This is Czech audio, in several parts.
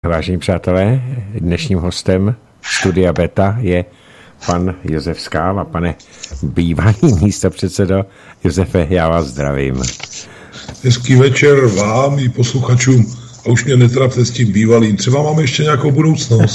Vážení přátelé, dnešním hostem Studia Beta je pan Josef Skál. A pane bývalý místopředsedo Josefe, já vás zdravím. Hezký večer vám i posluchačům. A už mě netrapte s tím bývalým. Třeba máme ještě nějakou budoucnost.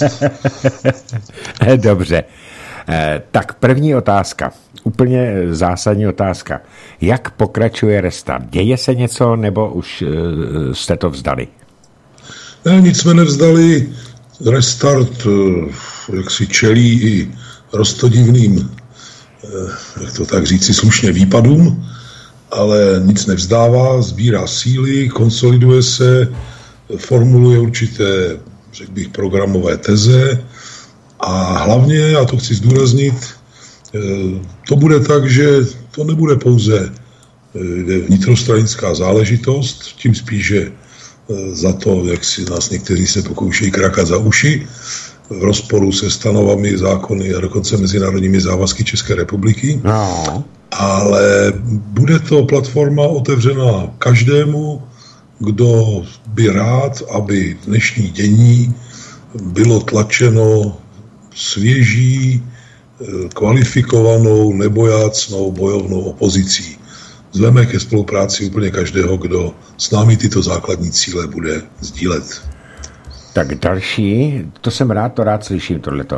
Dobře. Tak první otázka. Úplně zásadní otázka. Jak pokračuje restart? Děje se něco, nebo už jste to vzdali? Ne, nic jsme nevzdali. Restart jak si čelí i roztodivným, jak to tak říci, slušně výpadům, ale nic nevzdává, sbírá síly, konsoliduje se, formuluje určité, řekl bych, programové teze a hlavně, já to chci zdůraznit, to bude tak, že to nebude pouze vnitrostranická záležitost, tím spíš, že za to, jak si nás někteří se pokoušejí krakat za uši, v rozporu se stanovami, zákony a dokonce mezinárodními závazky České republiky. No. Ale bude to platforma otevřená každému, kdo by rád, aby v dnešní dění bylo tlačeno svěží, kvalifikovanou, nebojácnou, bojovnou opozicí. Zveme ke spolupráci úplně každého, kdo s námi tyto základní cíle bude sdílet. Tak další, to jsem rád, to rád slyším tohleto.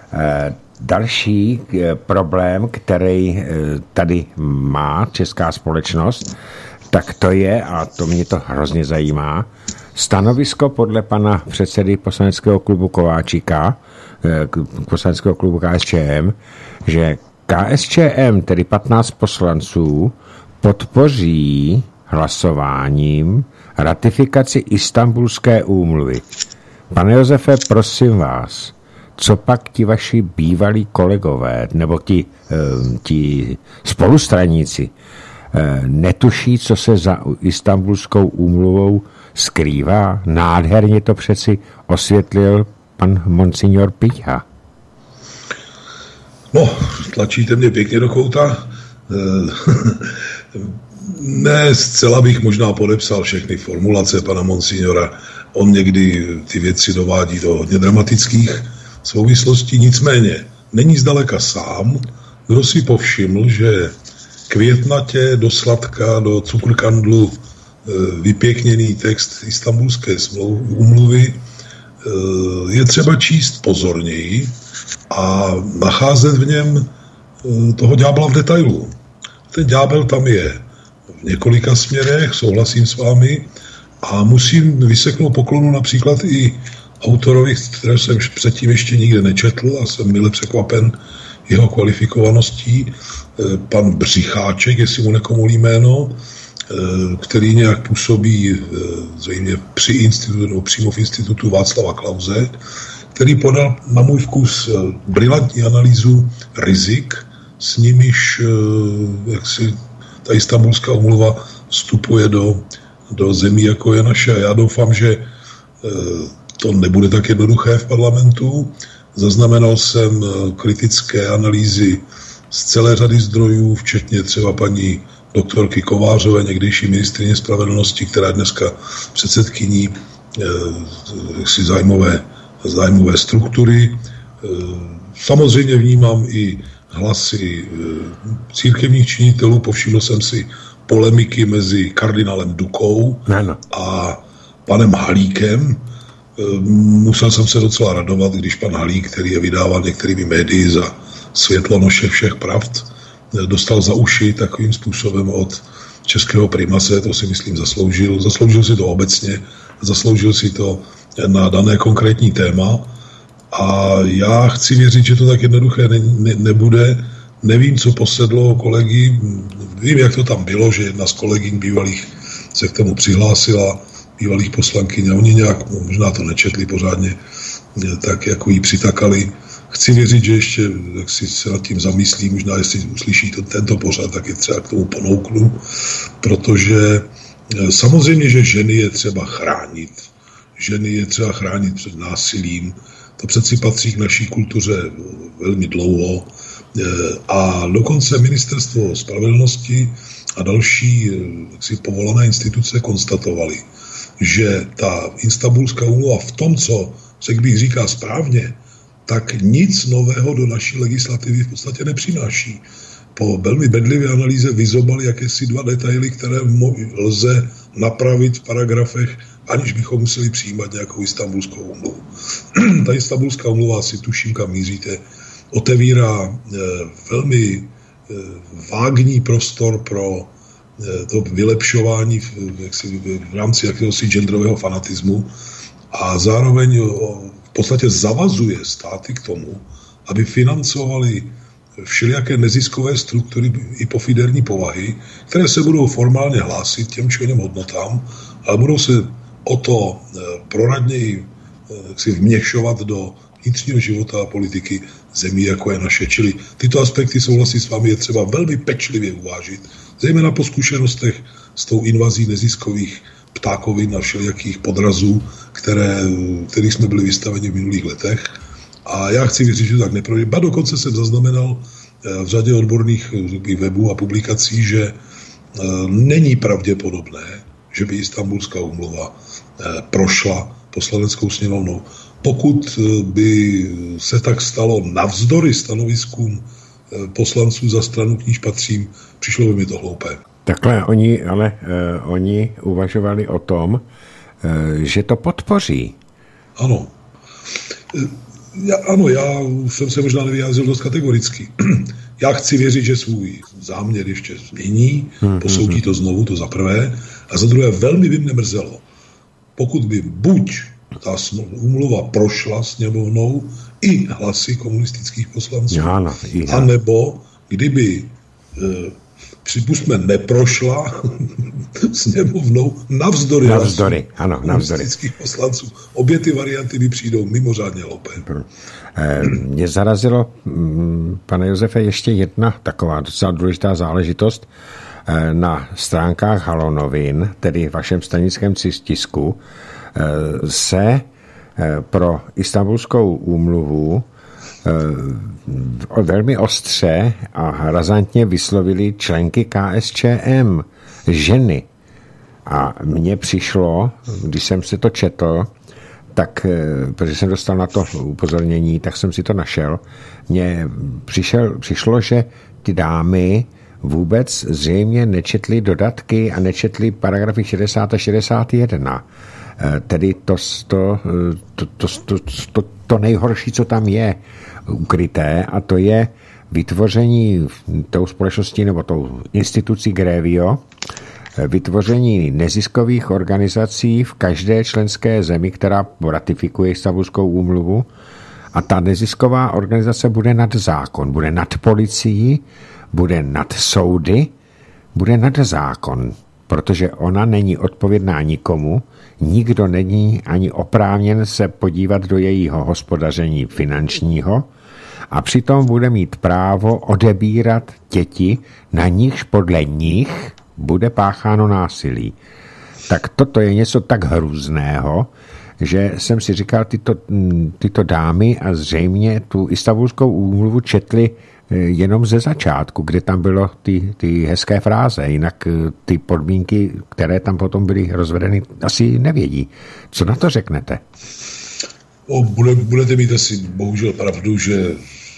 Další problém, který tady má česká společnost, tak to je, a to mě to hrozně zajímá, stanovisko podle pana předsedy poslaneckého klubu Kováčika, poslaneckého klubu KSČM, že KSČM, tedy 15 poslanců, podpoří hlasováním ratifikaci Istanbulské úmluvy. Pane Josefe, prosím vás, co pak ti vaši bývalí kolegové nebo ti spolustraníci netuší, co se za Istanbulskou úmluvou skrývá? Nádherně to přeci osvětlil pan monsignor Pícha. No, tlačíte mě pěkně do kouta. Ne, zcela bych možná podepsal všechny formulace pana monsignora. On někdy ty věci dovádí do hodně dramatických souvislostí, nicméně není zdaleka sám, kdo si povšiml, že květnatě do sladka, do cukrkandlu vypěkněný text Istanbulské úmluvy je třeba číst pozorněji a nacházet v něm toho ďábla v detailu. Ten ďábel tam je v několika směrech, souhlasím s vámi, a musím vyseknout poklonu například i autorovi, kterého jsem předtím ještě nikde nečetl a jsem mile překvapen jeho kvalifikovaností, pan Břicháček, jestli mu nekomolí jméno, který nějak působí zřejmě při institutu, nebo přímo v institutu Václava Klause, který podal na můj vkus brilantní analýzu rizik, s nimiž jak si ta Istanbulská úmluva vstupuje do zemí, jako je naše. Já doufám, že to nebude tak jednoduché v parlamentu. Zaznamenal jsem kritické analýzy z celé řady zdrojů, včetně třeba paní doktorky Kovářové, někdejší ministryně spravedlnosti, která je dneska předsedkyní zájmové struktury. Samozřejmě vnímám i hlasy církevních činitelů, povšiml jsem si polemiky mezi kardinálem Dukou a panem Halíkem. Musel jsem se docela radovat, když pan Halík, který je vydával některými médii za světlonoše všech pravd, dostal za uši takovým způsobem od českého primase, to si myslím zasloužil. Zasloužil si to obecně, zasloužil si to na dané konkrétní téma a já chci věřit, že to tak jednoduché nebude. Nevím, co posedlo kolegy, vím, jak to tam bylo, že jedna z kolegyň bývalých se k tomu přihlásila, bývalých poslankyň, a oni nějak, možná to nečetli pořádně, tak jako jí přitakali. Chci věřit, že ještě, jak si se nad tím zamyslí, možná jestli uslyší tento pořad, tak je třeba k tomu ponouknu, protože samozřejmě, že ženy je třeba chránit. Ženy je třeba chránit před násilím. To přeci patří k naší kultuře velmi dlouho. A dokonce Ministerstvo spravedlnosti a další povolané instituce konstatovali, že ta Istanbulská úmluva v tom, co řekl bych říká správně, tak nic nového do naší legislativy v podstatě nepřináší. Po velmi bedlivé analýze vyzobali jakési 2 detaily, které lze napravit v paragrafech, aniž bychom museli přijímat nějakou Istanbulskou úmluvu. Ta Istanbulská úmluva, si tuším, kam míříte, otevírá velmi vágní prostor pro to vylepšování v rámci jakéhosi genderového fanatismu a zároveň v podstatě zavazuje státy k tomu, aby financovali všelijaké neziskové struktury i pofiderní povahy, které se budou formálně hlásit těm či oněm hodnotám, ale budou se o to proradněji vměšovat do vnitřního života a politiky zemí, jako je naše. Čili tyto aspekty, souhlasí s vámi, je třeba velmi pečlivě uvážit, zejména po zkušenostech s tou invazí neziskových ptákovin a všelijakých podrazů, kterých jsme byli vystaveni v minulých letech. A já chci věřit, že tak neprojde. Ba dokonce jsem zaznamenal v řadě odborných webů a publikací, že není pravděpodobné, že by Istanbulská úmluva prošla poslaneckou sněmovnou. Pokud by se tak stalo navzdory stanoviskům poslanců za stranu, k níž patřím, přišlo by mi to hloupé. Takhle oni uvažovali o tom, že to podpoří. Ano. Já jsem se možná nevyjádřil dost kategoricky. Já chci věřit, že svůj záměr ještě změní, posoudí to znovu, to za prvé, a za druhé velmi by mě mrzelo, pokud by buď ta úmluva prošla sněmovnou i hlasy komunistických poslanců, anebo kdyby připustme neprošla sněmovnou navzdory komunistických poslanců. Obě ty varianty mi přijdou mimořádně hloupé. Mě zarazilo, pane Josefe, ještě jedna taková docela důležitá záležitost. Na stránkách Halonovin, tedy v vašem stranickém tisku, se pro Istanbulskou úmluvu velmi ostře a razantně vyslovili členky KSČM, ženy. A mně přišlo, když jsem si to četl, tak, protože jsem dostal na to upozornění, tak jsem si to našel. Mně přišlo, že ty dámy vůbec zřejmě nečetli dodatky a nečetli paragrafy 60 a 61. Tedy to nejhorší, co tam je ukryté, a to je vytvoření tou společností nebo tou institucí Grevio, vytvoření neziskových organizací v každé členské zemi, která ratifikuje Istanbulskou úmluvu, a ta nezisková organizace bude nad zákon, bude nad policií, bude nad soudy, bude nad zákon, protože ona není odpovědná nikomu, nikdo není ani oprávněn se podívat do jejího hospodaření finančního a přitom bude mít právo odebírat děti, na nichž podle nich bude pácháno násilí. Tak toto je něco tak hrůzného, že jsem si říkal, tyto dámy a zřejmě tu Istanbulskou úmluvu četli jenom ze začátku, kde tam bylo ty hezké fráze, jinak ty podmínky, které tam potom byly rozvedeny, asi nevědí. Co na to řeknete? Budete mít asi bohužel pravdu, že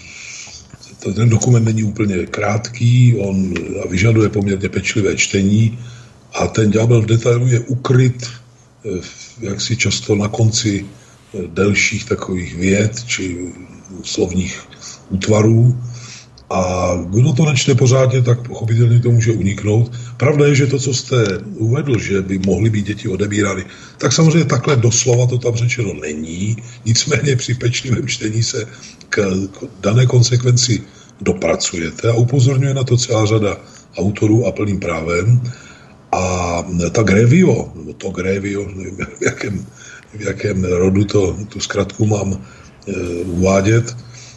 ten dokument není úplně krátký, on vyžaduje poměrně pečlivé čtení a ten ďábel v detailu je ukryt jaksi často na konci delších takových vět či slovních útvarů. A kdo to nečte pořádně, tak pochopitelně to může uniknout. Pravda je, že to, co jste uvedl, že by mohly být děti odebírány, tak samozřejmě takhle doslova to tam řečeno není. Nicméně při pečlivém čtení se k dané konsekvenci dopracujete a upozorňuje na to celá řada autorů a plným právem. A ta Grevio, nevím, v jakém rodu tu zkratku mám uvádět,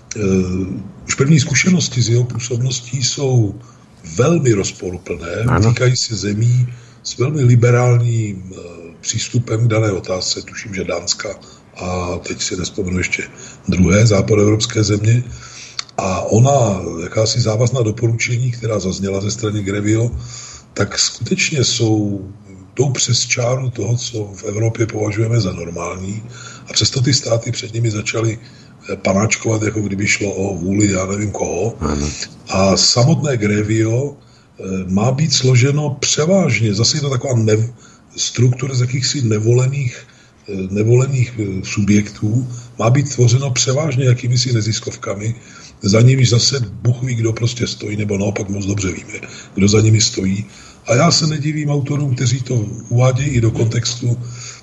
už první zkušenosti z jeho působností jsou velmi rozporuplné, týkají se zemí s velmi liberálním přístupem k dané otázce, tuším, že Dánska a teď si nespomenu ještě druhé západoevropské země. A ona, jakási závazná doporučení, která zazněla ze strany Grevio, tak skutečně jsou jdou přes čáru toho, co v Evropě považujeme za normální, a přesto ty státy před nimi začaly panáčkovat, jako kdyby šlo o vůli já nevím koho. A samotné grévio má být složeno převážně, zase je to taková struktura z jakýchsi nevolených subjektů, má být tvořeno převážně jakýmisi neziskovkami, za nimi zase Bůh ví, kdo prostě stojí, nebo naopak moc dobře víme, kdo za nimi stojí. A já se nedivím autorům, kteří to uvádějí i do kontextu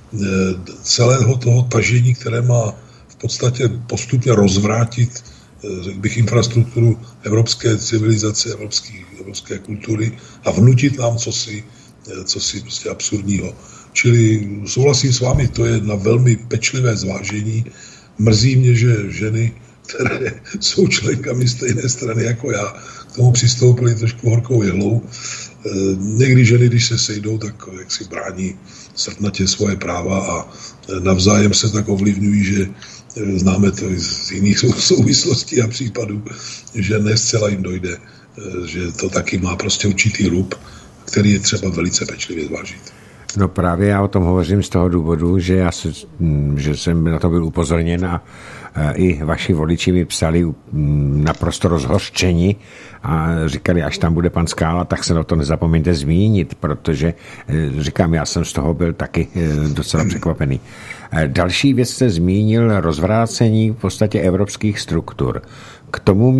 celého toho tažení, které má v podstatě postupně rozvrátit, řekl bych, infrastrukturu evropské civilizace, evropské kultury a vnutit nám cosi prostě absurdního. Čili souhlasím s vámi, to je na velmi pečlivé zvážení. Mrzí mě, že ženy, které jsou členkami stejné strany jako já, k tomu přistoupily trošku horkou jehlou. Někdy ženy, když se sejdou, tak jak si brání srdnatě svoje práva a navzájem se tak ovlivňují, že známe to z jiných souvislostí a případů, že ne zcela jim dojde, že to taky má prostě určitý rub, který je třeba velice pečlivě zvážit. No právě já o tom hovořím z toho důvodu, že jsem na to byl upozorněn a i vaši voliči mi psali naprosto rozhořčeni a říkali, až tam bude pan Skála, tak se na to nezapomeňte zmínit, protože říkám, já jsem z toho byl taky docela překvapený. Další věc jste zmínil rozvrácení v podstatě evropských struktur. K tomu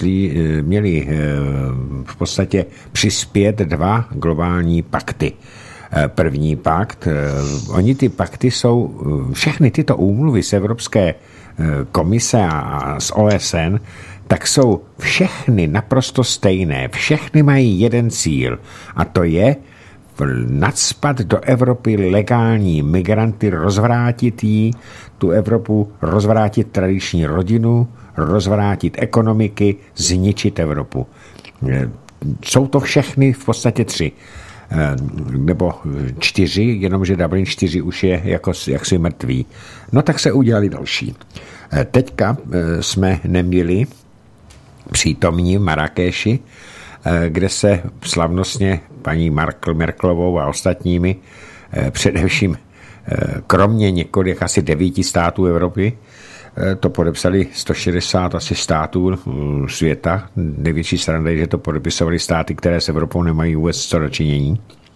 měli v podstatě přispět 2 globální pakty. První pakt, oni ty pakty jsou, všechny tyto úmluvy z Evropské komise a z OSN, tak jsou všechny naprosto stejné. Všechny mají jeden cíl a to je nacpat do Evropy legální migranty, rozvrátit jí, tu Evropu, rozvrátit tradiční rodinu, rozvrátit ekonomiky, zničit Evropu. Jsou to všechny v podstatě 3. Nebo 4, jenomže Dublin 4 už je jaksi mrtvý. No tak se udělali další. Teďka jsme neměli přítomní v Marrakeši, kde se slavnostně paní Merkelovou a ostatními, především kromě několik asi 9 států Evropy, to podepsali 160 asi států světa. Největší sranda je, že to podepisovali státy, které s Evropou nemají vůbec co dočinění.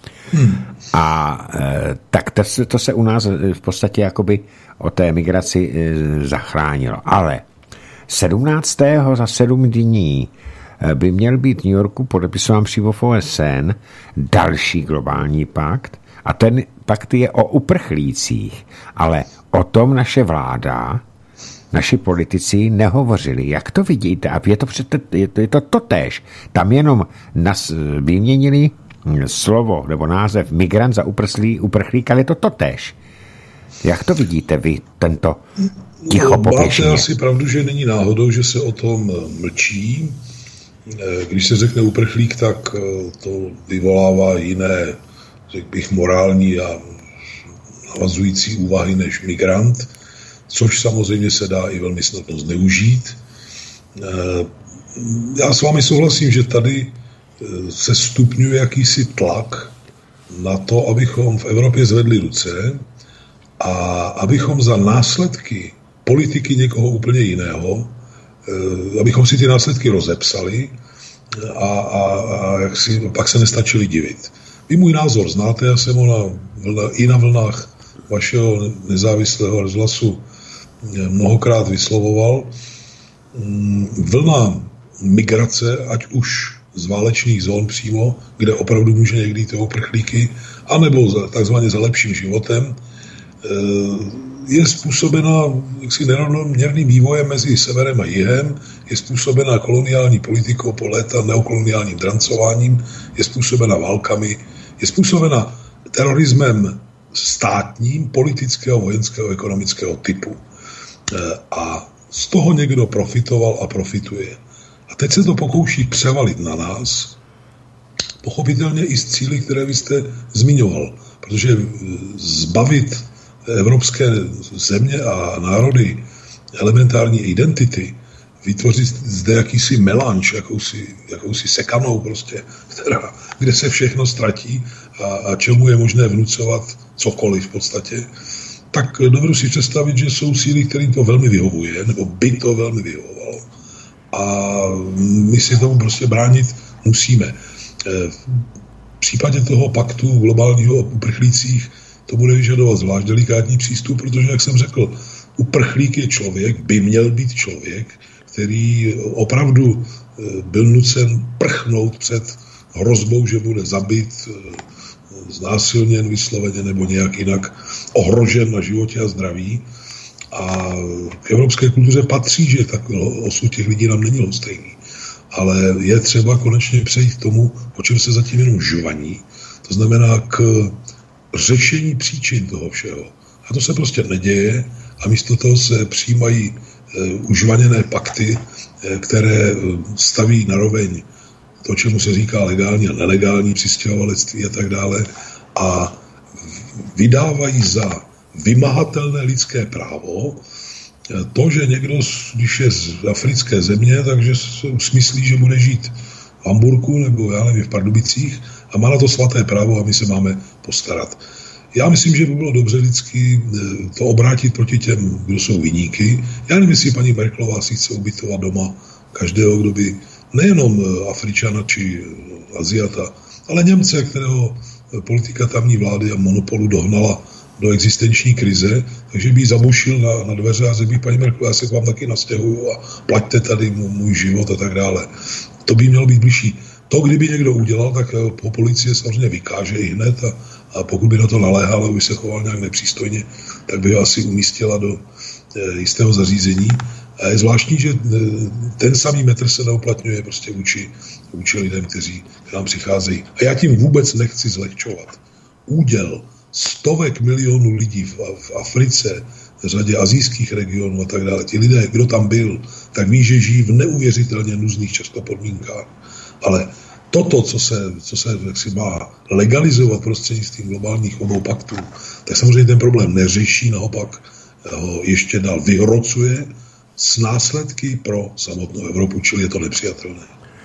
A tak to se u nás v podstatě jakoby o té migraci zachránilo. Ale 17. za 7 dní by měl být v New Yorku podepisován přímo v OSN další globální pakt a ten pakt je o uprchlících, ale o tom naše vláda, naši politici nehovořili. Jak to vidíte? A je to totéž. Tam jenom vyměnili slovo nebo název migrant za uprchlík, ale je to totéž. Jak to vidíte vy, tento ticho po pěšině? Máte asi pravdu, že není náhodou, že se o tom mlčí. Když se řekne uprchlík, tak to vyvolává jiné, řekl bych, morální a navazující úvahy než migrant, což samozřejmě se dá i velmi snadno zneužít. Já s vámi souhlasím, že tady se stupňuje jakýsi tlak na to, abychom v Evropě zvedli ruce a abychom za následky politiky někoho úplně jiného, abychom si ty následky rozepsali a jak si, pak se nestačili divit. Vy můj názor znáte, já jsem ho i na vlnách vašeho nezávislého rozhlasu mnohokrát vyslovoval. Vlna migrace, ať už z válečných zón přímo, kde opravdu může někdy jít o uprchlíky, anebo takzvaně za lepším životem, je způsobena jaksi nerovnoměrným vývojem mezi severem a jihem, je způsobena koloniální politikou po léta, neokoloniálním drancováním, je způsobena válkami, je způsobena terorismem státním, politického, vojenského, ekonomického typu. A z toho někdo profitoval a profituje. A teď se to pokouší převalit na nás, pochopitelně i z cíly, které vy jste zmiňoval. Protože zbavit evropské země a národy elementární identity, vytvořit zde jakýsi melanž, jakousi sekanou prostě, kde se všechno ztratí a čemu je možné vnucovat cokoliv v podstatě, tak dovedu si představit, že jsou síly, kterým to velmi vyhovuje, nebo by to velmi vyhovovalo. A my si tomu prostě bránit musíme. V případě toho paktu globálního o uprchlících to bude vyžadovat zvlášť delikátní přístup, protože, jak jsem řekl, uprchlík je člověk, by měl být člověk, který opravdu byl nucen prchnout před hrozbou, že bude zabit, znásilněn vysloveně nebo nějak jinak ohrožen na životě a zdraví. A k evropské kultuře patří, že tak osud těch lidí nám není lhostejný. Ale je třeba konečně přejít k tomu, o čem se zatím jenom žvaní. To znamená k řešení příčin toho všeho. A to se prostě neděje a místo toho se přijímají užvaněné pakty, které staví naroveň to, čemu se říká legální a nelegální přistěhovalectví a tak dále a vydávají za vymahatelné lidské právo to, že někdo, když je z africké země, takže smyslí, že bude žít v Hamburku nebo já nevím, v Pardubicích a má na to svaté právo a my se máme postarat. Já myslím, že by bylo dobře vždycky to obrátit proti těm, kdo jsou viníky. Já nevím, jestli paní Merkelová si chce ubytovat doma každého, kdo by nejenom Afričana či Aziata, ale Němce, kterého politika tamní vlády a monopolu dohnala do existenční krize, takže by ji zabušil na dveře a řekl paní Merkelová, já se k vám taky nastěhuju a plaťte tady můj život a tak dále. To by mělo být blížší. To, kdyby někdo udělal, tak po policie samozřejmě vykáže i hned a pokud by na to naléhal a by se choval nějak nepřístojně, tak by ho asi umístila do jistého zařízení. A je zvláštní, že ten samý metr se neuplatňuje prostě vůči lidem, kteří k nám přicházejí. A já tím vůbec nechci zlehčovat. Úděl stovek milionů lidí v Africe, v řadě asijských regionů a tak dále. Ti lidé, kdo tam byl, tak ví, že žijí v neuvěřitelně nuzných často podmínkách. Ale toto, co se jaksi má legalizovat prostřednictvím globálních obou paktů, tak samozřejmě ten problém neřeší, naopak ho ještě dál vyhrocuje s následky pro samotnou Evropu, čili je to nepřijatelné.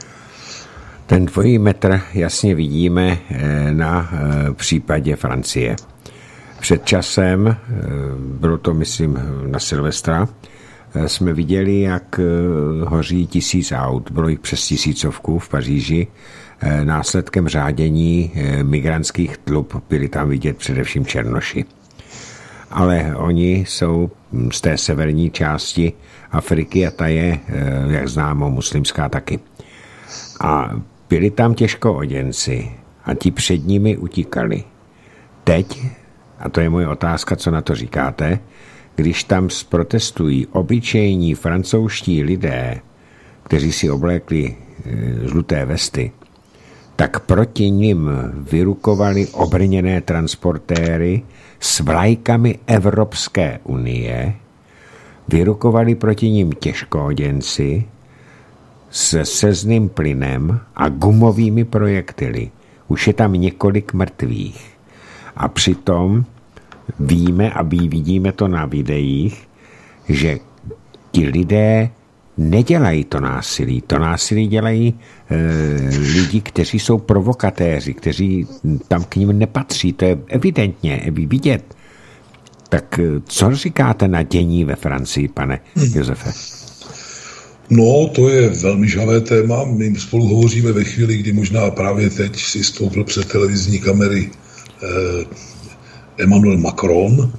Ten dvojí metr jasně vidíme na případě Francie. Před časem, bylo to myslím na Silvestra, jsme viděli, jak hoří 1000 aut, bylo jich přes 1000 v Paříži, následkem řádění migrantských tlup byli tam vidět především černoši. Ale oni jsou z té severní části Afriky a ta je, jak známo, muslimská taky. A byli tam těžkooděnci a ti před nimi utíkali. Teď, a to je moje otázka, co na to říkáte, když tam protestují obyčejní francouzští lidé, kteří si oblékli žluté vesty, tak proti nim vyrukovali obrněné transportéry s vlajkami Evropské unie, vyrukovali proti nim těžkooděnci se slzným plynem a gumovými projektily. Už je tam několik mrtvých. A přitom víme a vidíme to na videích, že ti lidé nedělají to násilí. To násilí dělají lidi, kteří jsou provokatéři, kteří tam k nim nepatří. To je evidentně vidět. Tak co říkáte na dění ve Francii, pane Josefe? No, to je velmi žhavé téma. My spolu hovoříme ve chvíli, kdy možná právě teď si stoupil před televizní kamery Emmanuel Macron,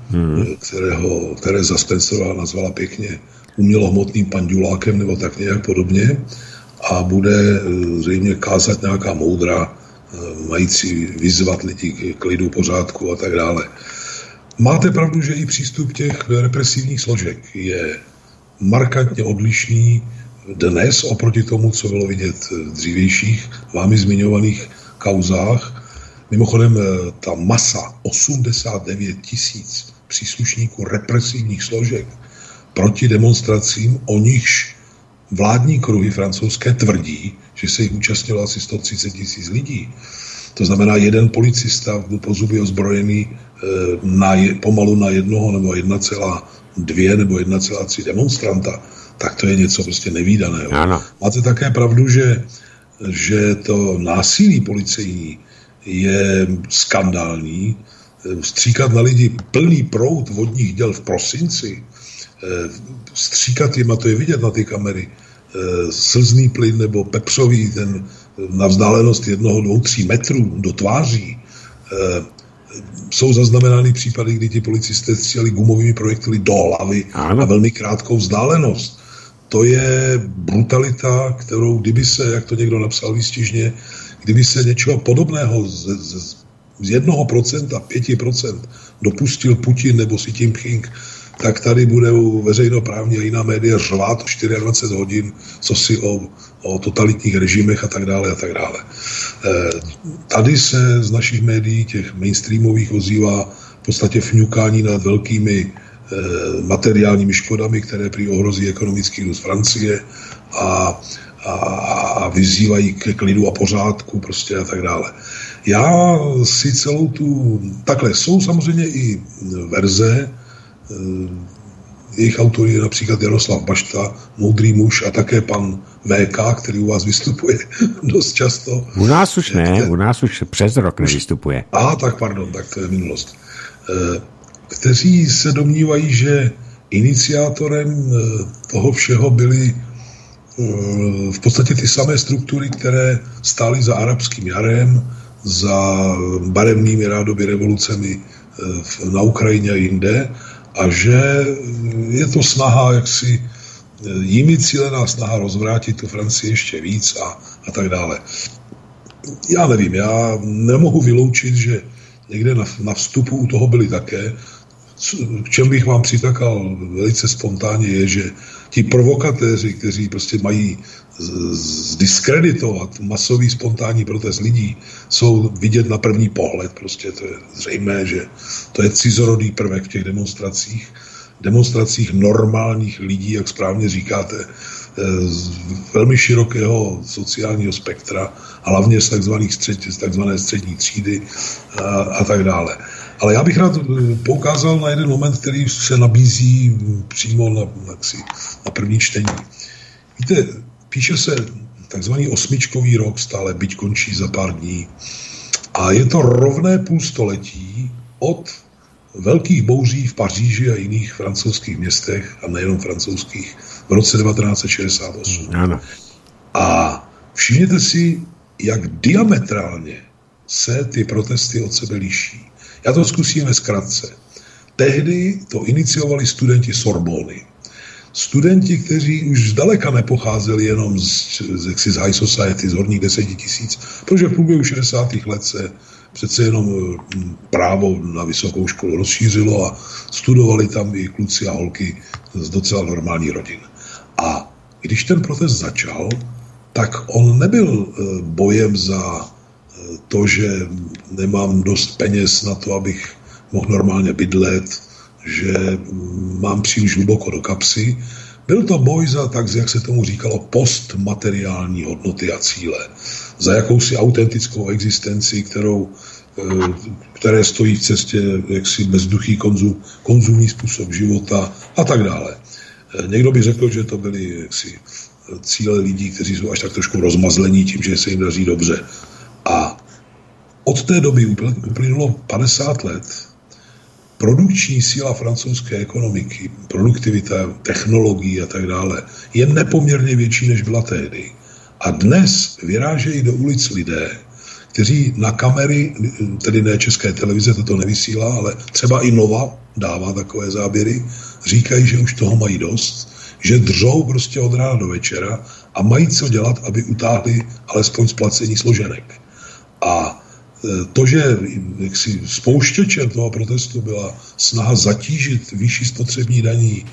které Spencerová nazvala pěkně umělohmotným pandulákem nebo tak nějak podobně a bude zřejmě kázat nějaká moudra, mající vyzvat lidi k lidu, pořádku a tak dále. Máte pravdu, že i přístup těch represivních složek je markantně odlišný dnes oproti tomu, co bylo vidět v dřívějších vámi zmiňovaných kauzách. Mimochodem, ta masa 89 000 příslušníků represivních složek proti demonstracím, o nichž vládní kruhy francouzské tvrdí, že se jich účastnilo asi 130 000 lidí. To znamená, jeden policista po zuby ozbrojený pomalu na 1 nebo 1,2 nebo 1,3 demonstranta, tak to je něco prostě nevídaného. Ano. Máte také pravdu, že to násilí policejní je skandální. Stříkat na lidi plný proud vodních děl v prosinci, stříkat jim, a to je vidět na ty kamery, slzný plyn nebo pepřový, ten na vzdálenost 1, 2, 3 metrů do tváří. Jsou zaznamenány případy, kdy ti policisté stříleli gumovými projektily do hlavy na velmi krátkou vzdálenost. To je brutalita, kterou kdyby se, jak to někdo napsal výstižně, kdyby se něčeho podobného z 1%, 5% dopustil Putin nebo Xi Jinping, tak tady budou veřejnoprávní a jiná média řvát 24 hodin, co si o totalitních režimech a tak dále a tak dále. Tady se z našich médií, těch mainstreamových, ozývá v podstatě fňukání nad velkými materiálními škodami, které prý ohrozí ekonomický růst Francie a vyzývají ke klidu a pořádku prostě a tak dále. Já si celou tu... Takhle, jsou samozřejmě i verze, jejich autor je například Jaroslav Bašta, moudrý muž, a také pan VK, který u vás vystupuje dost často. U nás už ne, u nás už přes rok nevystupuje. Tak pardon, tak to je minulost. Kteří se domnívají, že iniciátorem toho všeho byly v podstatě ty samé struktury, které stály za arabským jarem, za barevnými rádoby revolucemi na Ukrajině a jinde, a že je to snaha, jaksi jimi cílená snaha rozvrátit tu Francii ještě víc a tak dále. Já nevím, já nemohu vyloučit, že někde na vstupu u toho byli také. K čem bych vám přitakal velice spontánně je, že ti provokatéři, kteří prostě mají zdiskreditovat masový spontánní protest lidí, jsou vidět na první pohled. Prostě to je zřejmé, že to je cizorodý prvek v těch demonstracích normálních lidí, jak správně říkáte, z velmi širokého sociálního spektra, hlavně z takzvané střední třídy a tak dále. Ale já bych rád poukázal na jeden moment, který se nabízí přímo na první čtení. Víte, píše se takzvaný 8. rok stále, byť končí za pár dní. A je to rovné půlstoletí od velkých bouří v Paříži a jiných francouzských městech, a nejenom francouzských, v roce 1968. Ano. A všimněte si, jak diametrálně se ty protesty od sebe liší. Já to zkusím ve zkratce. Tehdy to iniciovali studenti Sorbony. Studenti, kteří už zdaleka nepocházeli jenom z high society, z horních 10 000, protože v průběhu 60. let se přece jenom právo na vysokou školu rozšířilo a studovali tam i kluci a holky z docela normální rodin. A když ten protest začal, tak on nebyl bojem za to, že nemám dost peněz na to, abych mohl normálně bydlet, že mám příliš hluboko do kapsy. Byl to boj za, tak jak se tomu říkalo, postmateriální hodnoty a cíle. Za jakousi autentickou existenci, které stojí v cestě jaksi bezduchý konzumní způsob života a tak dále. Někdo by řekl, že to byly jaksi cíle lidí, kteří jsou až tak trošku rozmazlení tím, že se jim daří dobře. A od té doby uplynulo 50 let. Produkční síla francouzské ekonomiky, produktivita, technologií a tak dále je nepoměrně větší, než byla tehdy. A dnes vyrážejí do ulic lidé, kteří na kamery, tedy ne České televize, to nevysílá, ale třeba i Nova dává takové záběry, říkají, že už toho mají dost, že dřou prostě od rána do večera a mají co dělat, aby utáhli alespoň splacení složenek. A to, že jaksi spouštěčem toho protestu byla snaha zatížit vyšší spotřební daní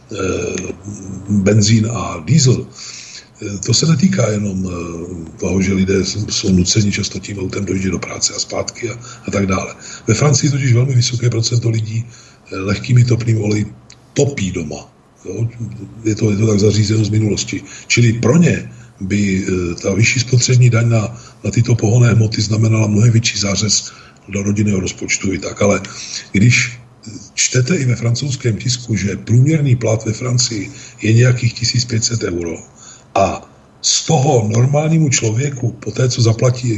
benzín a diesel, to se netýká jenom toho, že lidé jsou nuceni často tím autem dojít do práce a zpátky a tak dále. Ve Francii totiž velmi vysoké procento lidí lehkými topnými oleji topí doma. Jo? Je to tak zařízeno z minulosti. Čili pro ně by ta vyšší spotřební daň na tyto pohonné hmoty znamenala mnohem větší zářez do rodinného rozpočtu i tak. Ale když čtete i ve francouzském tisku, že průměrný plat ve Francii je nějakých 1500 euro a z toho normálnímu člověku, po té, co zaplatí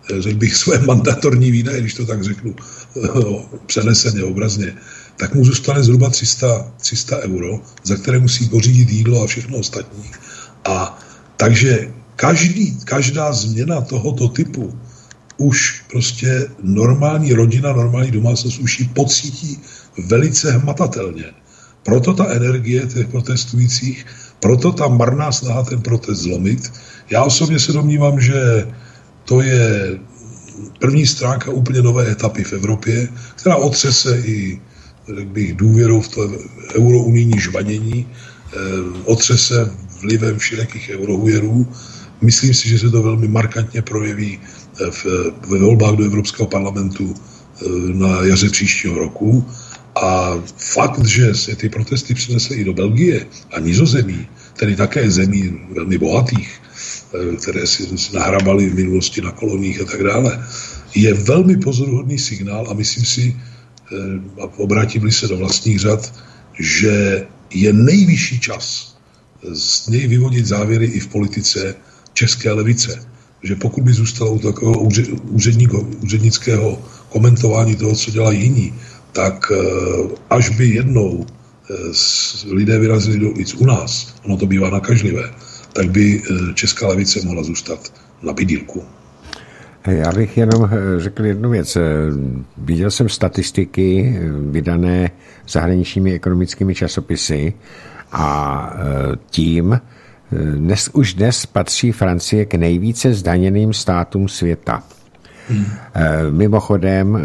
řekl bych, své mandatorní výdaje, když to tak řeknu přeneseně, obrazně, tak mu zůstane zhruba 300 euro, za které musí pořídit jídlo a všechno ostatní. A takže každá změna tohoto typu už prostě normální rodina, normální domácnost už ji pocítí velice hmatatelně. Proto ta energie těch protestujících, proto ta marná snaha ten protest zlomit. Já osobně se domnívám, že to je první stránka úplně nové etapy v Evropě, která otřese i, řekl bych, důvěrou v to eurounijní žvanění, otřese vlivem všelijakých eurohujerů. Myslím si, že se to velmi markantně projeví ve volbách do Evropského parlamentu na jaře příštího roku. A fakt, že se ty protesty přinesly i do Belgie a Nizozemí, tedy také zemí velmi bohatých, které si nahrabali v minulosti na koloních a tak dále, je velmi pozoruhodný signál a myslím si, a obrátím-li se do vlastních řad, že je nejvyšší čas z něj vyvodit závěry i v politice české levice. Že pokud by zůstalo u takového úřednického komentování toho, co dělají jiní, tak až by jednou lidé vyrazili do ulic u nás, ono to bývá nakažlivé, tak by česká levice mohla zůstat na bydýlku. Já bych jenom řekl jednu věc. Viděl jsem statistiky vydané zahraničními ekonomickými časopisy a tím už dnes patří Francie k nejvíce zdaněným státům světa. Mimochodem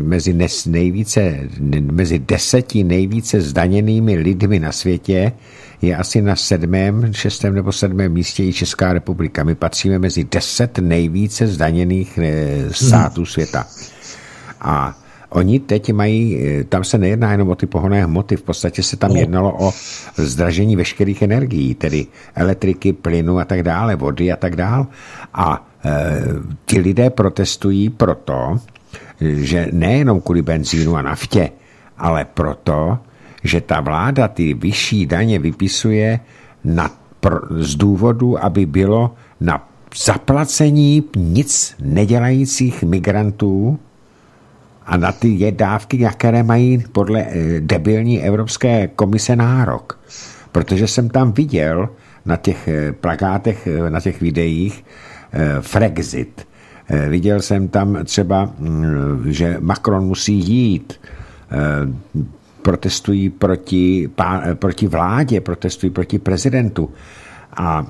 mezi 10 nejvíce zdaněnými lidmi na světě je asi na 6. nebo 7. místě i Česká republika. My patříme mezi 10 nejvíce zdaněných států světa. A oni teď mají, tam se nejedná jenom o ty pohonné hmoty, v podstatě se tam jednalo o zdražení veškerých energií, tedy elektriky, plynu a tak dále, vody a tak dále. A ti lidé protestují proto, že nejenom kvůli benzínu a naftě, ale proto, že ta vláda ty vyšší daně vypisuje z důvodu, aby bylo na zaplacení nic nedělajících migrantů a na ty dávky, které mají podle debilní Evropské komise nárok. Protože jsem tam viděl na těch plakátech, na těch videích Frexit. Viděl jsem tam třeba, že Macron musí jít. Protestují proti vládě, protestují proti prezidentu. A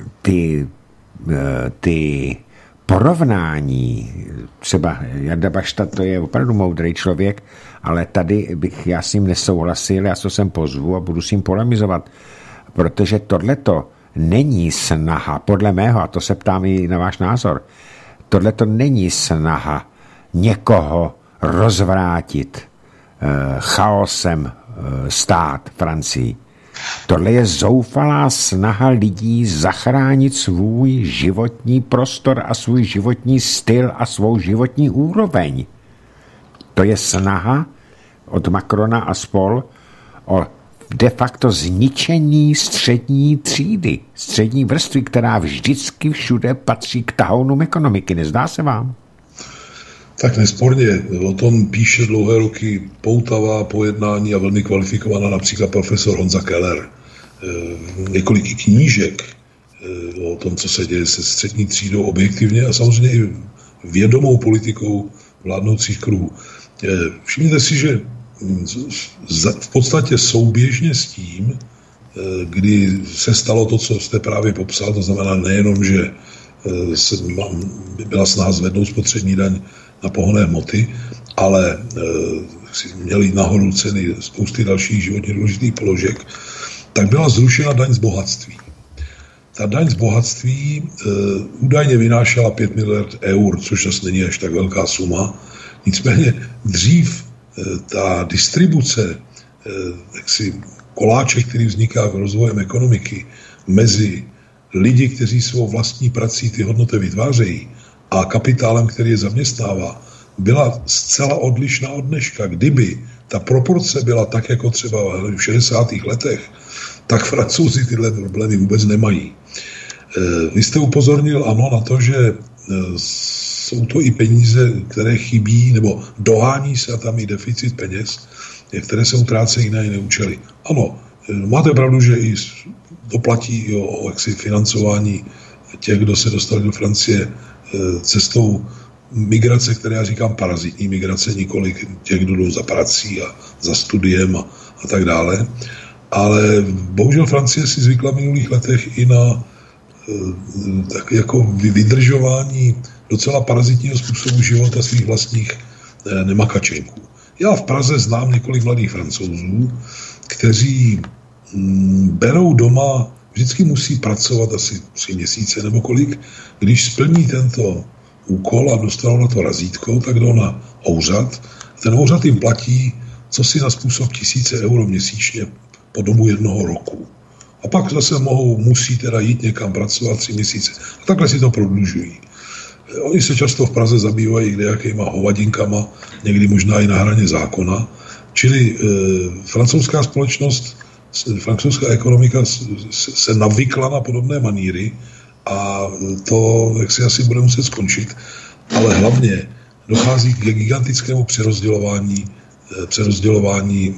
ty porovnání, třeba Jarda Bašta, to je opravdu moudrý člověk, ale tady bych já s ním nesouhlasil, já se sem pozvu a budu s ním polemizovat, protože tohleto není snaha, podle mého, a to se ptám i na váš názor, tohleto není snaha někoho rozvrátit chaosem stát Francii. Tohle je zoufalá snaha lidí zachránit svůj životní prostor a svůj životní styl a svou životní úroveň. To je snaha od Macrona a spol o de facto zničení střední třídy, střední vrstvy, která vždycky všude patří k tahounům ekonomiky. Nezdá se vám? Tak nesporně, o tom píše dlouhé roky poutavá pojednání a velmi kvalifikovaná například profesor Honza Keller. Několik knížek o tom, co se děje se střední třídou objektivně a samozřejmě i vědomou politikou vládnoucích kruhů. Všimněte si, že v podstatě souběžně s tím, kdy se stalo to, co jste právě popsal, to znamená nejenom, že byla snaha zvednout spotřební daň na pohonné hmoty, ale měli nahoru ceny spousty dalších životně důležitých položek, tak byla zrušena daň z bohatství. Ta daň z bohatství údajně vynášela 5 miliard eur, což zase není až tak velká suma. Nicméně dřív ta distribuce koláče, který vzniká v rozvojem ekonomiky mezi lidi, kteří svou vlastní prací ty hodnoty vytvářejí, a kapitálem, který je zaměstnává, byla zcela odlišná od dneška. Kdyby ta proporce byla tak, jako třeba v 60. letech, tak Francouzi tyhle problémy vůbec nemají. Vy jste upozornil, ano, na to, že jsou to i peníze, které chybí, nebo dohání se a tam i deficit peněz, které se utrácejí na jiné účely. Ano, máte pravdu, že i to platí o financování těch, kdo se dostali do Francie cestou migrace, které já říkám parazitní migrace, nikoli těch, kdo jdou za prací a za studiem a tak dále. Ale bohužel Francie si zvykla v minulých letech i na tak jako vydržování docela parazitního způsobu života svých vlastních nemakačenků. Já v Praze znám několik mladých Francouzů, kteří berou doma, vždycky musí pracovat asi 3 měsíce nebo kolik, když splní tento úkol a dostanou na to razítko, tak jdou na úřad. Ten úřad jim platí cosi na způsob 1000 euro měsíčně po dobu 1 roku. A pak zase musí teda jít někam pracovat 3 měsíce. A takhle si to prodlužují. Oni se často v Praze zabývají kdejakýma hovadinkama, někdy možná i na hraně zákona. Čili francouzská společnost, francouzská ekonomika se navykla na podobné maníry a to, jak si asi bude muset skončit, ale hlavně dochází k gigantickému přerozdělování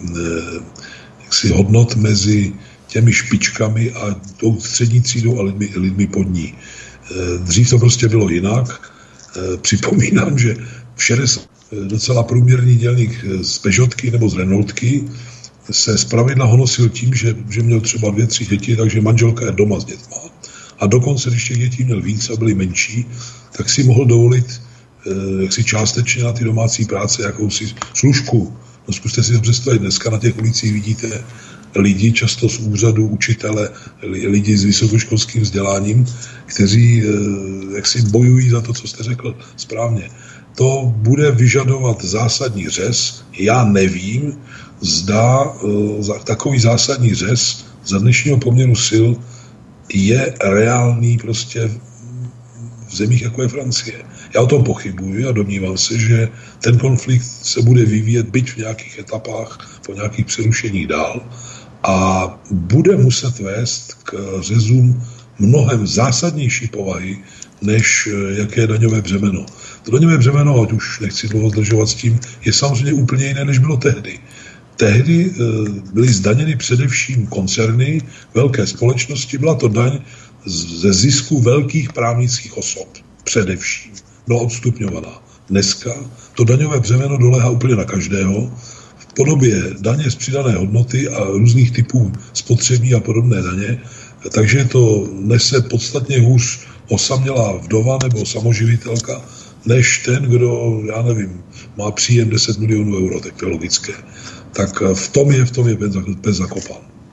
hodnot mezi těmi špičkami a tou střední třídou a lidmi pod ní. Dřív to prostě bylo jinak. Připomínám, že v 60 docela průměrný dělník z Peugeotky nebo z Renaultky se zpravidla honosil tím, že měl třeba 2-3 děti, takže manželka je doma s dětma. A dokonce, když těch dětí měl víc a byly menší, tak si mohl dovolit jaksi částečně na ty domácí práce jakousi služku. No zkuste si to představit, dneska na těch ulicích vidíte lidi, často z úřadu, učitele, lidi s vysokoškolským vzděláním, kteří jaksi bojují za to, co jste řekl správně. To bude vyžadovat zásadní řez. Já nevím, zda takový zásadní řez za dnešního poměru sil je reálný prostě v zemích, jako je Francie. Já o tom pochybuji a domnívám se, že ten konflikt se bude vyvíjet byť v nějakých etapách, po nějakých přerušeních dál a bude muset vést k řezům mnohem zásadnější povahy, než jaké je daňové břemeno. To daňové břemeno, ať už nechci dlouho zdržovat s tím, je samozřejmě úplně jiné, než bylo tehdy. Tehdy byly zdaněny především koncerny, velké společnosti, byla to daň ze zisku velkých právnických osob. Především byla odstupňovaná. Dneska to daňové břemeno doléhá úplně na každého v podobě daně z přidané hodnoty a různých typů spotřebí a podobné daně, takže to nese podstatně hůř osamělá vdova nebo samoživitelka, než ten, kdo, já nevím, má příjem 10 milionů euro, tak to je logické. Tak v tom je pes zakopan.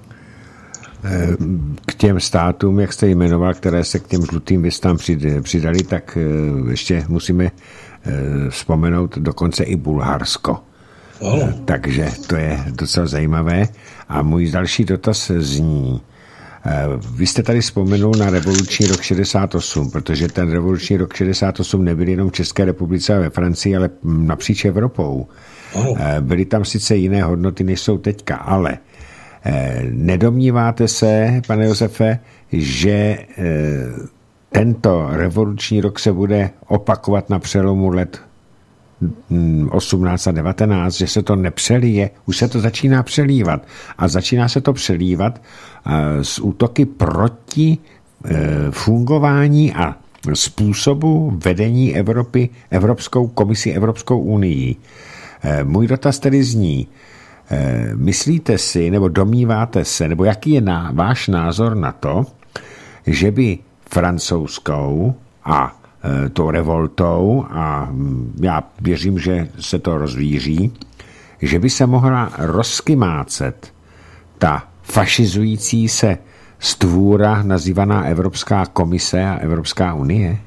K těm státům, jak jste jmenoval, které se k těm žlutým věstám přidali, tak ještě musíme vzpomenout dokonce i Bulharsko. Ano. Takže to je docela zajímavé. A můj další dotaz zní, vy jste tady vzpomenul na revoluční rok 68, protože ten revoluční rok 68 nebyl jenom v České republice a ve Francii, ale napříč Evropou. Ano. Byly tam sice jiné hodnoty, než jsou teďka, ale nedomníváte se, pane Josefe, že tento revoluční rok se bude opakovat na přelomu let 18 a 19, že se to nepřelije, už se to začíná přelívat a začíná se to přelívat z útoky proti fungování a způsobu vedení Evropy, Evropskou komisi, Evropskou unii. Můj dotaz tedy zní, myslíte si, nebo domníváte se, nebo jaký je váš názor na to, že by francouzskou a tou revoltou, a já věřím, že se to rozvíří, že by se mohla rozkymácet ta fašizující se stvůra nazývaná Evropská komise a Evropská unie?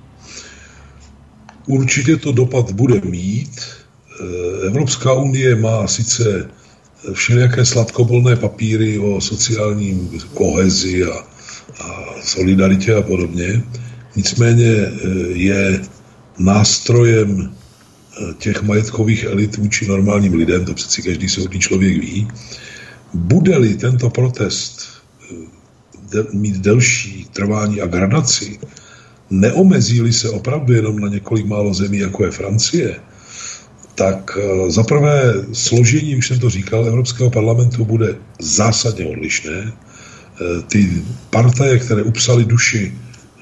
Určitě to dopad bude mít. Evropská unie má sice všelijaké sladkobolné papíry o sociálním kohezi a solidaritě a podobně, nicméně je nástrojem těch majetkových elit vůči normálním lidem, to přeci každý soudný člověk ví. Bude-li tento protest mít delší trvání a gradaci, neomezí se opravdu jenom na několik málo zemí, jako je Francie, tak zaprvé složení, už jsem to říkal, Evropského parlamentu bude zásadně odlišné. Ty partaje, které upsaly duši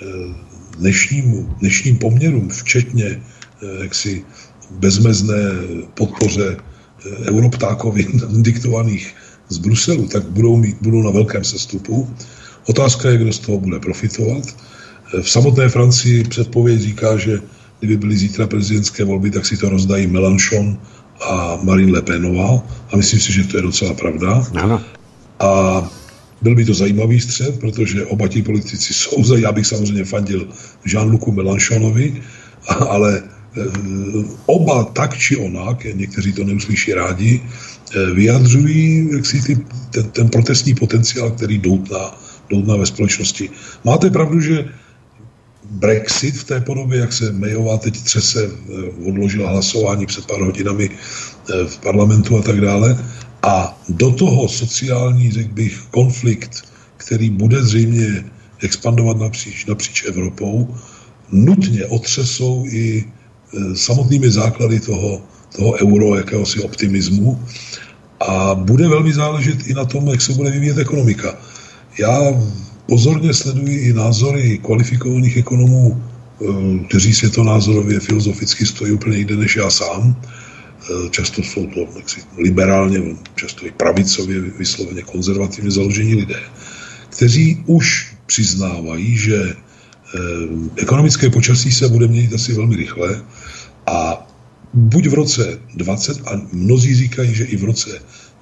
dnešním poměrům, včetně jaksi bezmezné podpoře europtákovi diktovaných z Bruselu, tak budou na velkém sestupu. Otázka je, kdo z toho bude profitovat. V samotné Francii předpověď říká, že kdyby byly zítra prezidentské volby, tak si to rozdají Mélenchon a Marine Le Penová. A myslím si, že to je docela pravda. Ano. A byl by to zajímavý střet, protože oba ti politici jsou, já bych samozřejmě fandil Jean-Lucu Mélenchonovi, ale oba tak či onak, někteří to neuslyší rádi, vyjadřují ten protestní potenciál, který doutná ve společnosti. Máte pravdu, že Brexit v té podobě, jak se Mayová teď třese, odložila hlasování před pár hodinami v parlamentu a tak dále, a do toho sociální, řekl bych, konflikt, který bude zřejmě expandovat napříč Evropou, nutně otřesou i samotnými základy toho euro, jakéhosi optimismu, a bude velmi záležet i na tom, jak se bude vyvíjet ekonomika. Já pozorně sleduji i názory kvalifikovaných ekonomů, kteří světonázorově, filozoficky stojí úplně jinde než já sám. Často jsou to liberálně, často i pravicově, vysloveně konzervativně založení lidé, kteří už přiznávají, že ekonomické počasí se bude měnit asi velmi rychle a buď v roce 20, a mnozí říkají, že i v roce